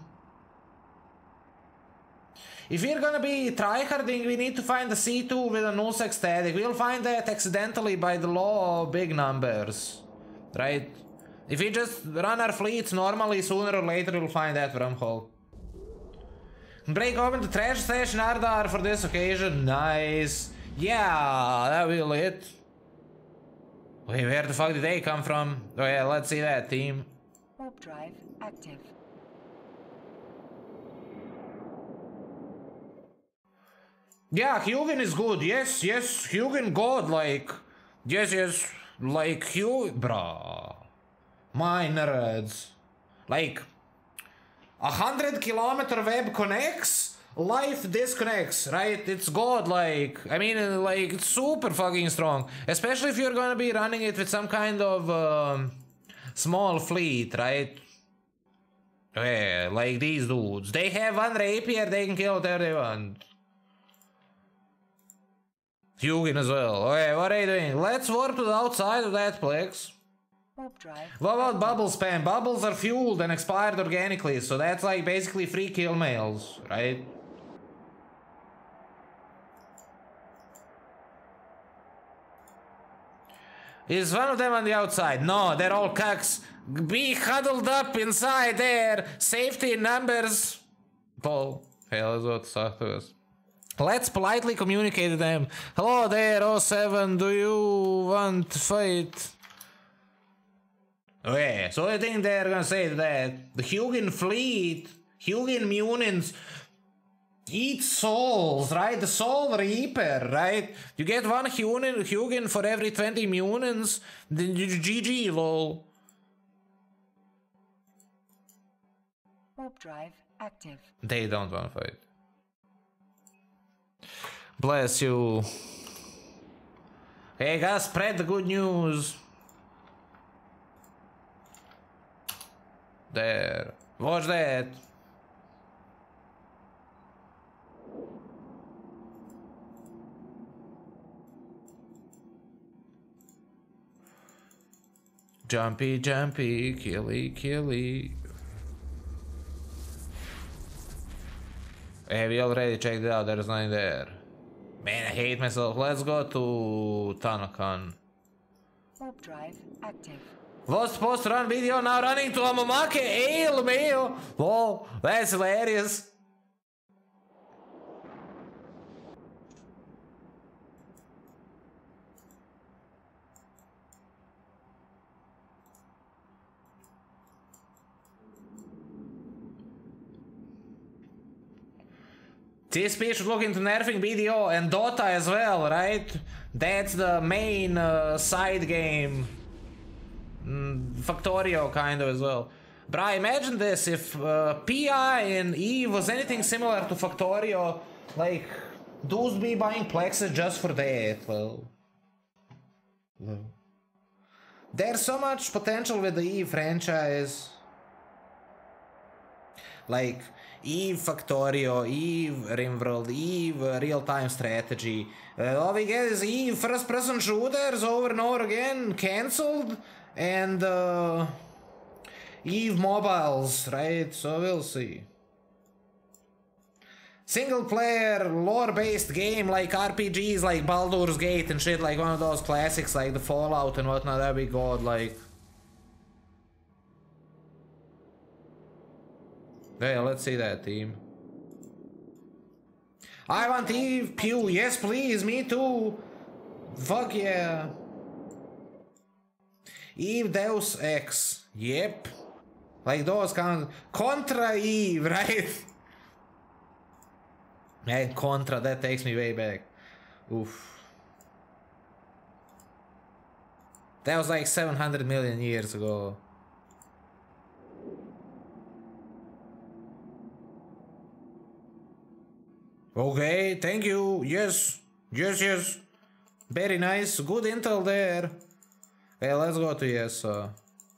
If we're gonna be tryharding, we need to find the C two with a nullsec static. We'll find that accidentally by the law of big numbers. Right? If we just run our fleets normally, sooner or later we'll find that wormhole. Break open the trash stash in Ardar for this occasion. Nice. Yeah, that will hit. Wait, where the fuck did they come from? Oh yeah, let's see that, team. Warp drive active. Yeah, Hugin is good. Yes, yes, Hugin god, like... Yes, yes, like Hugin... Bruh. My nerds. Like... A hundred kilometer web connects, life disconnects, right? It's god like, I mean, like, it's super fucking strong. Especially if you're gonna be running it with some kind of um, small fleet, right? Yeah, like these dudes. They have one rapier, they can kill whatever they want. Hugin as well. Okay, what are you doing? Let's warp to the outside of that plex. Warp drive. What about bubble spam? Bubbles are fueled and expired organically, so that's like basically free kill mails, right? Is one of them on the outside? No, they're all cucks. Be huddled up inside there. Safety in numbers. Paul, hell is what talk to us. Let's politely communicate to them. Hello there, oh seven, do you want to fight? Okay, so I think they're gonna say that the Hugin fleet, Hugin Munins, eat souls, right? The Soul Reaper, right? You get one Hugin, Hugin for every twenty Munins, then you G G, lol. Warp drive active. They don't wanna fight. Bless you. Hey guys, spread the good news. There. Watch that. Jumpy, jumpy, killy, killy. Have you already checked it out? There's nothing there. Man, I hate myself. Let's go to Tanakan. Warp drive active. Was supposed to run video, now running to Amamake Ale meal. Whoa, that's hilarious. T S P should look into nerfing B D O and Dota as well, right? That's the main uh, side game. Mm, Factorio kind of as well. But I imagine this, if uh, P I and Eve was anything similar to Factorio, like, dudes be buying plexes just for that, well... well. There's so much potential with the Eve franchise. Like, Eve Factorio, Eve Rimworld, Eve uh, real-time strategy. Uh, all we get is Eve first-person shooters over and over again, cancelled. And uh, Eve mobiles, right? So we'll see. Single player, lore based game like R P Gs like Baldur's Gate and shit, like one of those classics like the Fallout and whatnot, that'd be god like. Yeah, let's see that team. I want Eve Pew, yes please, me too. Fuck yeah. Eve Deus Ex, yep. Like those kind of Contra Eve, right? Man, Contra, that takes me way back. Oof. That was like seven hundred million years ago. Okay, thank you. Yes, yes, yes. Very nice. Good intel there. Okay, let's go to yes. Uh.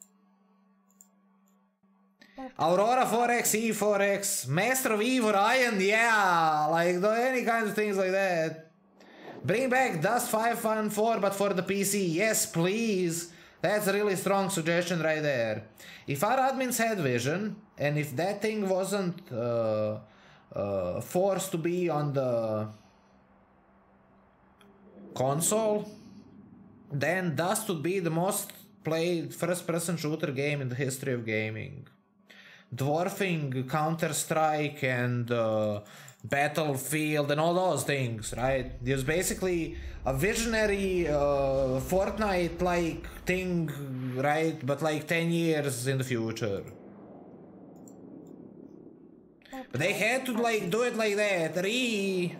Aurora four X, E four X, Master of Eve Orion, yeah, like any kinds of things like that. Bring back Dust five one four, but for the P C, yes please. That's a really strong suggestion right there. If our admins had vision, and if that thing wasn't uh, uh, forced to be on the console, then Dust would be the most played first-person shooter game in the history of gaming. Dwarfing Counter-Strike and uh, Battlefield and all those things, right? It was basically a visionary uh, Fortnite-like thing, right? But like ten years in the future. But they had to like do it like that, re...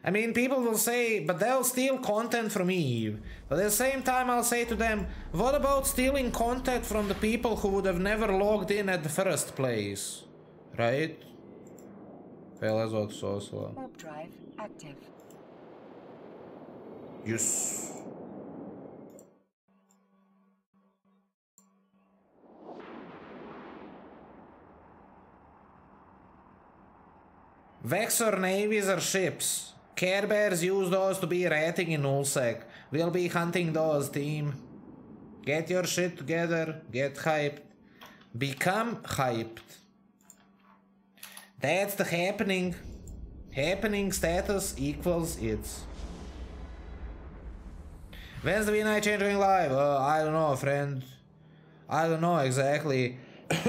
I mean, people will say, but they'll steal content from Eve. But at the same time, I'll say to them, what about stealing content from the people who would have never logged in at the first place? Right? Well, that's what so slow. Warp drive active. Yes. Vexor navies are ships. Care Bears use those to be rating in nullsec. We'll be hunting those, team. Get your shit together. Get hyped. Become hyped. That's the happening. Happening status equals it's. When's the V nine change going live? Uh, I don't know, friend. I don't know exactly.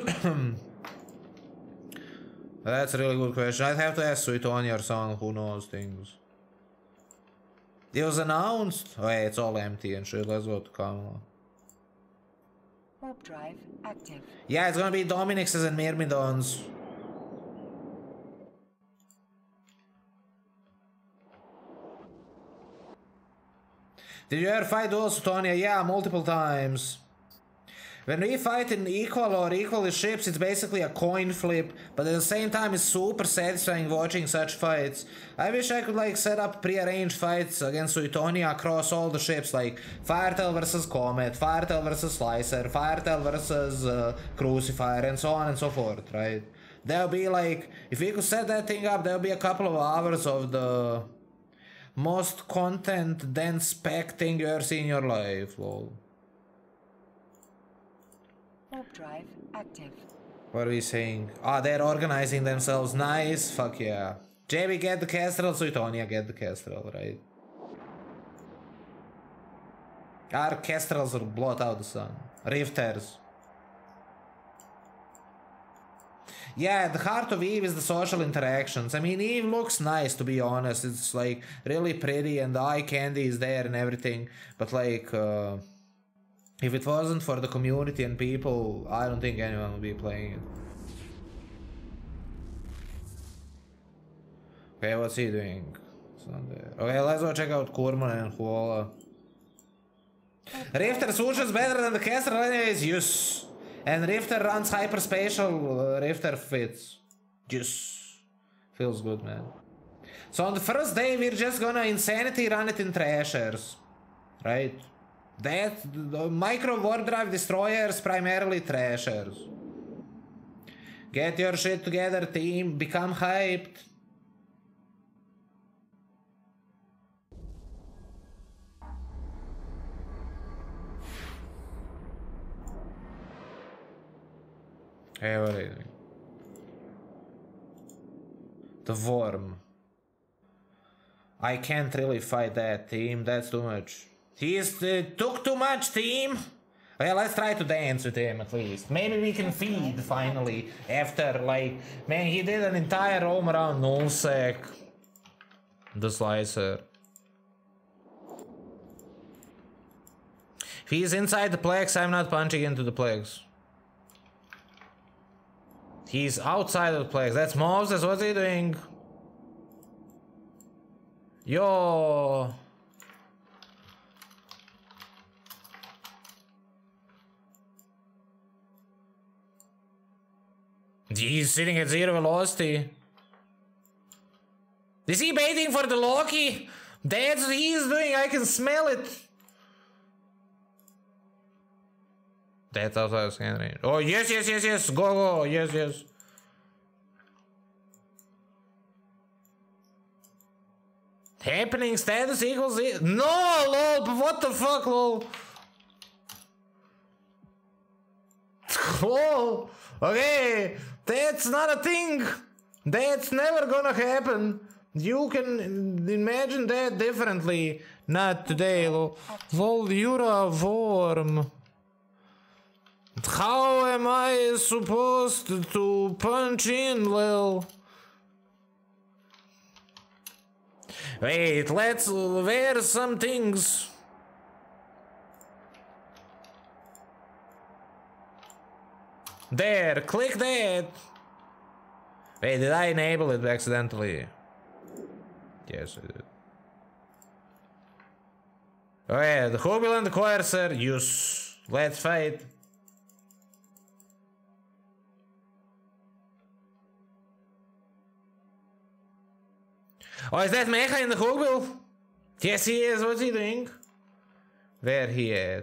That's a really good question. I'd have to ask Suitonia or someone who knows things. It was announced. Oh, yeah, it's all empty and shit. Let's go to Kamala. Warp drive active. Yeah, it's gonna be Dominix's and Myrmidons. Did you ever fight those, Suitonia? Yeah, multiple times. When we fight in equal or equal ships, it's basically a coin flip, but at the same time it's super satisfying watching such fights. I wish I could like set up pre-arranged fights against Suitonia across all the ships, like Firetail versus Comet, Firetail versus Slicer, Firetail versus uh, Crucifier, and so on and so forth, right? There'll be like, if we could set that thing up, there'll be a couple of hours of the most content dense spec thing you ever see in your life, lol. Warp drive active. What are we saying? Ah, they're organizing themselves. Nice. Fuck yeah. J B, get the Kestrel. Suitonia, get the Kestrel, right? Our Kestrels will blot out the sun. Rifters. Yeah, the heart of Eve is the social interactions. I mean, Eve looks nice, to be honest. It's like really pretty and the eye candy is there and everything. But like, uh... if it wasn't for the community and people, I don't think anyone would be playing it. Okay, what's he doing? It's not there. Okay, let's go check out Kurman and Huola. Rifter switches better than the caster anyways, yes. And Rifter runs hyperspatial, uh, Rifter fits. Yes. Feels good, man. So on the first day, we're just gonna insanity run it in Trashers. Right? That, the micro warp drive destroyers, primarily Trashers. Get your shit together, team. Become hyped. Hey, what are you doing? The worm. I can't really fight that, team. That's too much. He's uh, took too much, team. Well, let's try to dance with him at least. Maybe we can feed finally after, like, man, he did an entire roam around nullsec. The Slicer. If he's inside the Plex, I'm not punching into the Plex. He's outside of the Plex. That's Moses. What's he doing? Yo. He's sitting at zero velocity. Is he baiting for the Loki? That's what he's doing. I can smell it. That's outside of scan range. Oh, yes, yes, yes, yes. Go, go. Yes, yes. Happening status equals it. No, lol. But what the fuck, lol? Lol. Okay. That's not a thing. That's never gonna happen. You can imagine that differently. Not today, lol. Lol, you're a worm. How am I supposed to punch in, lol? Wait, let's wear some things. There, click that. Wait, did I enable it accidentally? Yes, I did. Okay, the Hogbill and the Coercer, use. Let's fight. Oh, is that Mecha in the Hogbill? Yes, he is. What's he doing? Where he at?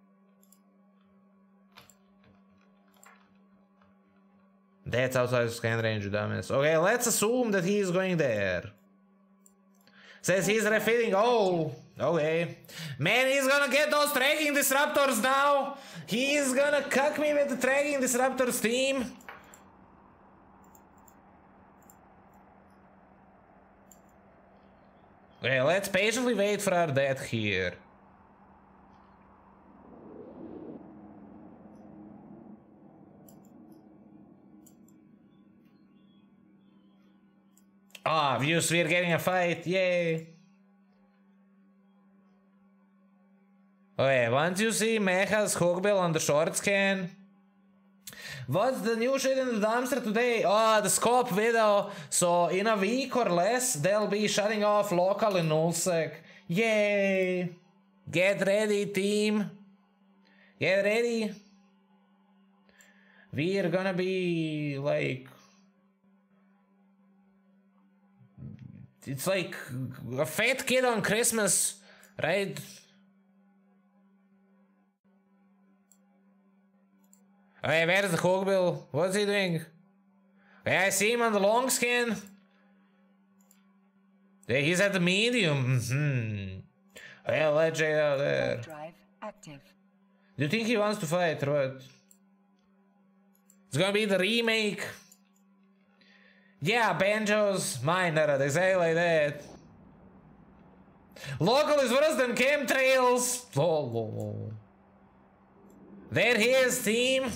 That's outside the scan range, you dumbass. Okay, let's assume that he is going there. Says he's refitting. Oh, okay. Man, he's gonna get those tracking disruptors now. He's gonna cuck me with the tracking disruptors team. Okay, let's patiently wait for our death here. Ah, views, we're getting a fight, yay! Okay, once you see Mecha's Hogbill on the short scan. What's the new shit in the dumpster today? Oh, the scope video. So in a week or less, they'll be shutting off local in nullsec. Yay! Get ready, team. Get ready. We're gonna be like... It's like a fat kid on Christmas, right? Okay, where's the Hogbill? What's he doing? Okay, I see him on the long scan. Yeah, he's at the medium. Mm-hmm. Okay, let's check out there. Drive active. Do you think he wants to fight or what? It's gonna be the remake. Yeah, Banjo's Miner, exactly like that. Local is worse than chemtrails. Oh, oh, oh. There he is, team.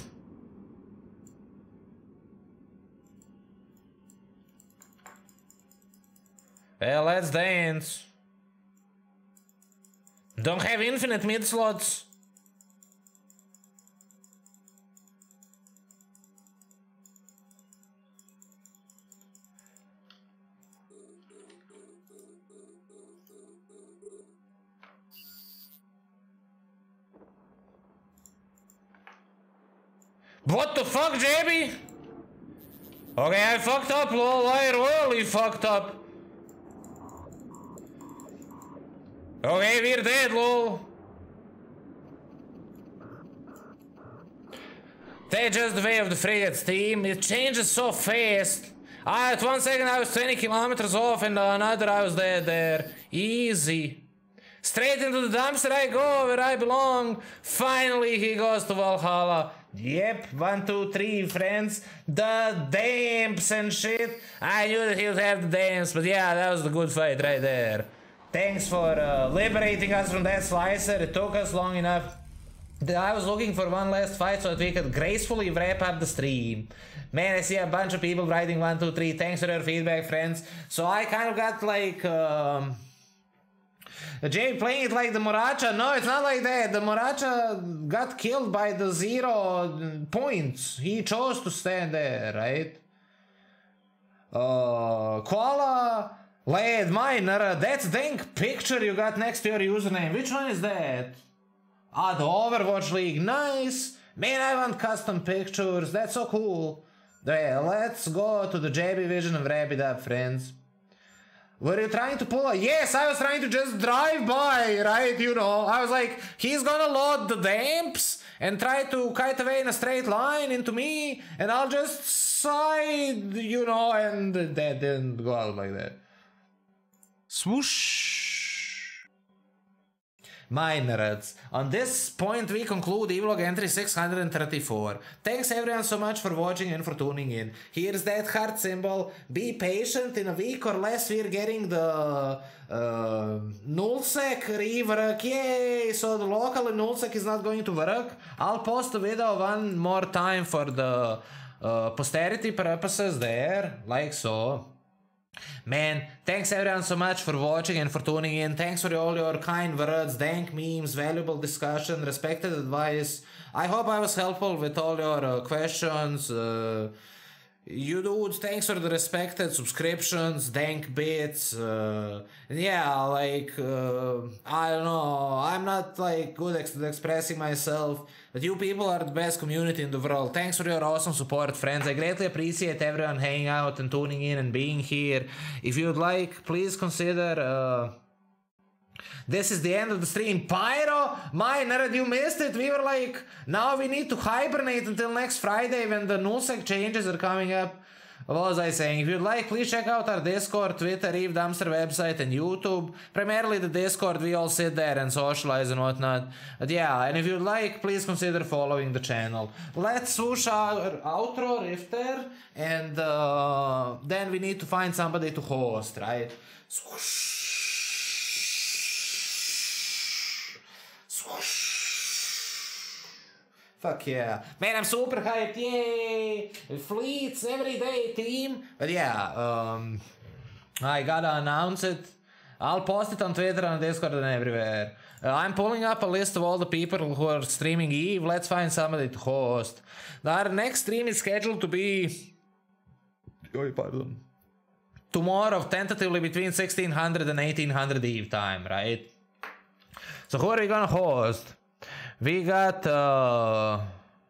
Well, let's dance. Don't have infinite mid slots. What the fuck, J B? Okay, I fucked up, lol. I really fucked up. Okay, we're dead, lol. That's just the way of the frigates, team. It changes so fast. Ah, at one second I was twenty kilometers off, and another I was dead there. Easy. Straight into the dumpster I go, where I belong. Finally, he goes to Valhalla. Yep, one, two, three, friends. The damps and shit. I knew that he would have the damps, but yeah, that was the good fight right there. Thanks for uh, liberating us from that slicer. It took us long enough. I was looking for one last fight so that we could gracefully wrap up the stream. Man, I see a bunch of people writing one, two, three. Thanks for your feedback, friends. So I kind of got like... Um, Jay playing it like the Moracha. No, it's not like that. The Moracha got killed by the zero points. He chose to stand there, right? Uh, Koala, Lad Miner, that's dang picture you got next to your username. Which one is that? Ah, the Overwatch League. Nice. Man, I want custom pictures. That's so cool. Well, let's go to the J B Vision and wrap it up, friends. Were you trying to pull a... Yes, I was trying to just drive by, right? You know, I was like, he's gonna load the damps and try to kite away in a straight line into me, and I'll just side, you know, and that didn't go out like that. Swoosh. Minerads. On this point, we conclude eVlog entry six hundred thirty-four. Thanks everyone so much for watching and for tuning in. Here's that heart symbol. Be patient. In a week or less, we're getting the uh, nullsec rework. Yay! So the local nullsec is not going to work. I'll post the video one more time for the uh, posterity purposes there, like so. Man, thanks everyone so much for watching and for tuning in. Thanks for all your kind words, dank memes, valuable discussion, respected advice. I hope I was helpful with all your uh, questions. Uh, You dudes, thanks for the respected subscriptions, dank bits. Uh, yeah, like, uh, I don't know, I'm not like good at expressing myself, but you people are the best community in the world. Thanks for your awesome support, friends. I greatly appreciate everyone hanging out and tuning in and being here. If you'd like, please consider... Uh, This is the end of the stream. Pyro, my nerd, you missed it. We were like, now we need to hibernate until next Friday when the nullsec changes are coming up. What was I saying? If you'd like, please check out our Discord, Twitter, Eve Dumpster website, and YouTube. Primarily the Discord, we all sit there and socialize and whatnot. But yeah, and if you'd like, please consider following the channel. Let's swoosh our outro, Rifter, and uh, then we need to find somebody to host, right? Swoosh. Fuck yeah. Man, I'm super hyped. Yay! Fleets every day, team. But yeah, um, I gotta announce it. I'll post it on Twitter, on Discord, and everywhere. Uh, I'm pulling up a list of all the people who are streaming Eve. Let's find somebody to host. Our next stream is scheduled to be... Oh, pardon. Tomorrow, tentatively between sixteen hundred and eighteen hundred Eve time, right? So who are we gonna host? We got, uh,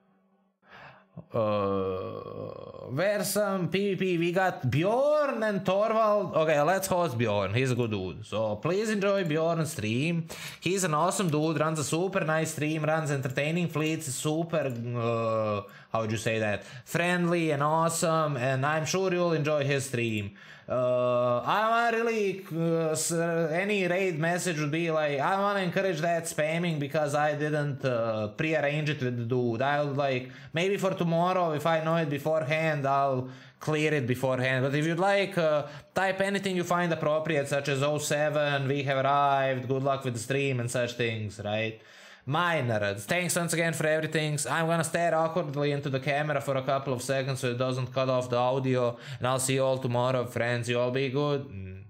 uh, where's some PvP? We got Bjorn and Torvald. Okay, let's host Bjorn. He's a good dude. So please enjoy Bjorn's stream. He's an awesome dude, runs a super nice stream, runs entertaining fleets, super, uh, how would you say that? Friendly and awesome, and I'm sure you'll enjoy his stream. Uh, I want really, uh, any raid message would be like, I want to encourage that spamming because I didn't uh, pre-arrange it with the dude. I'll like, maybe for tomorrow, if I know it beforehand, I'll clear it beforehand. But if you'd like, uh, type anything you find appropriate, such as oh seven, we have arrived, good luck with the stream and such things, right? My nerds, thanks once again for everything. I'm gonna stare awkwardly into the camera for a couple of seconds so it doesn't cut off the audio, and I'll see you all tomorrow, friends. You all be good.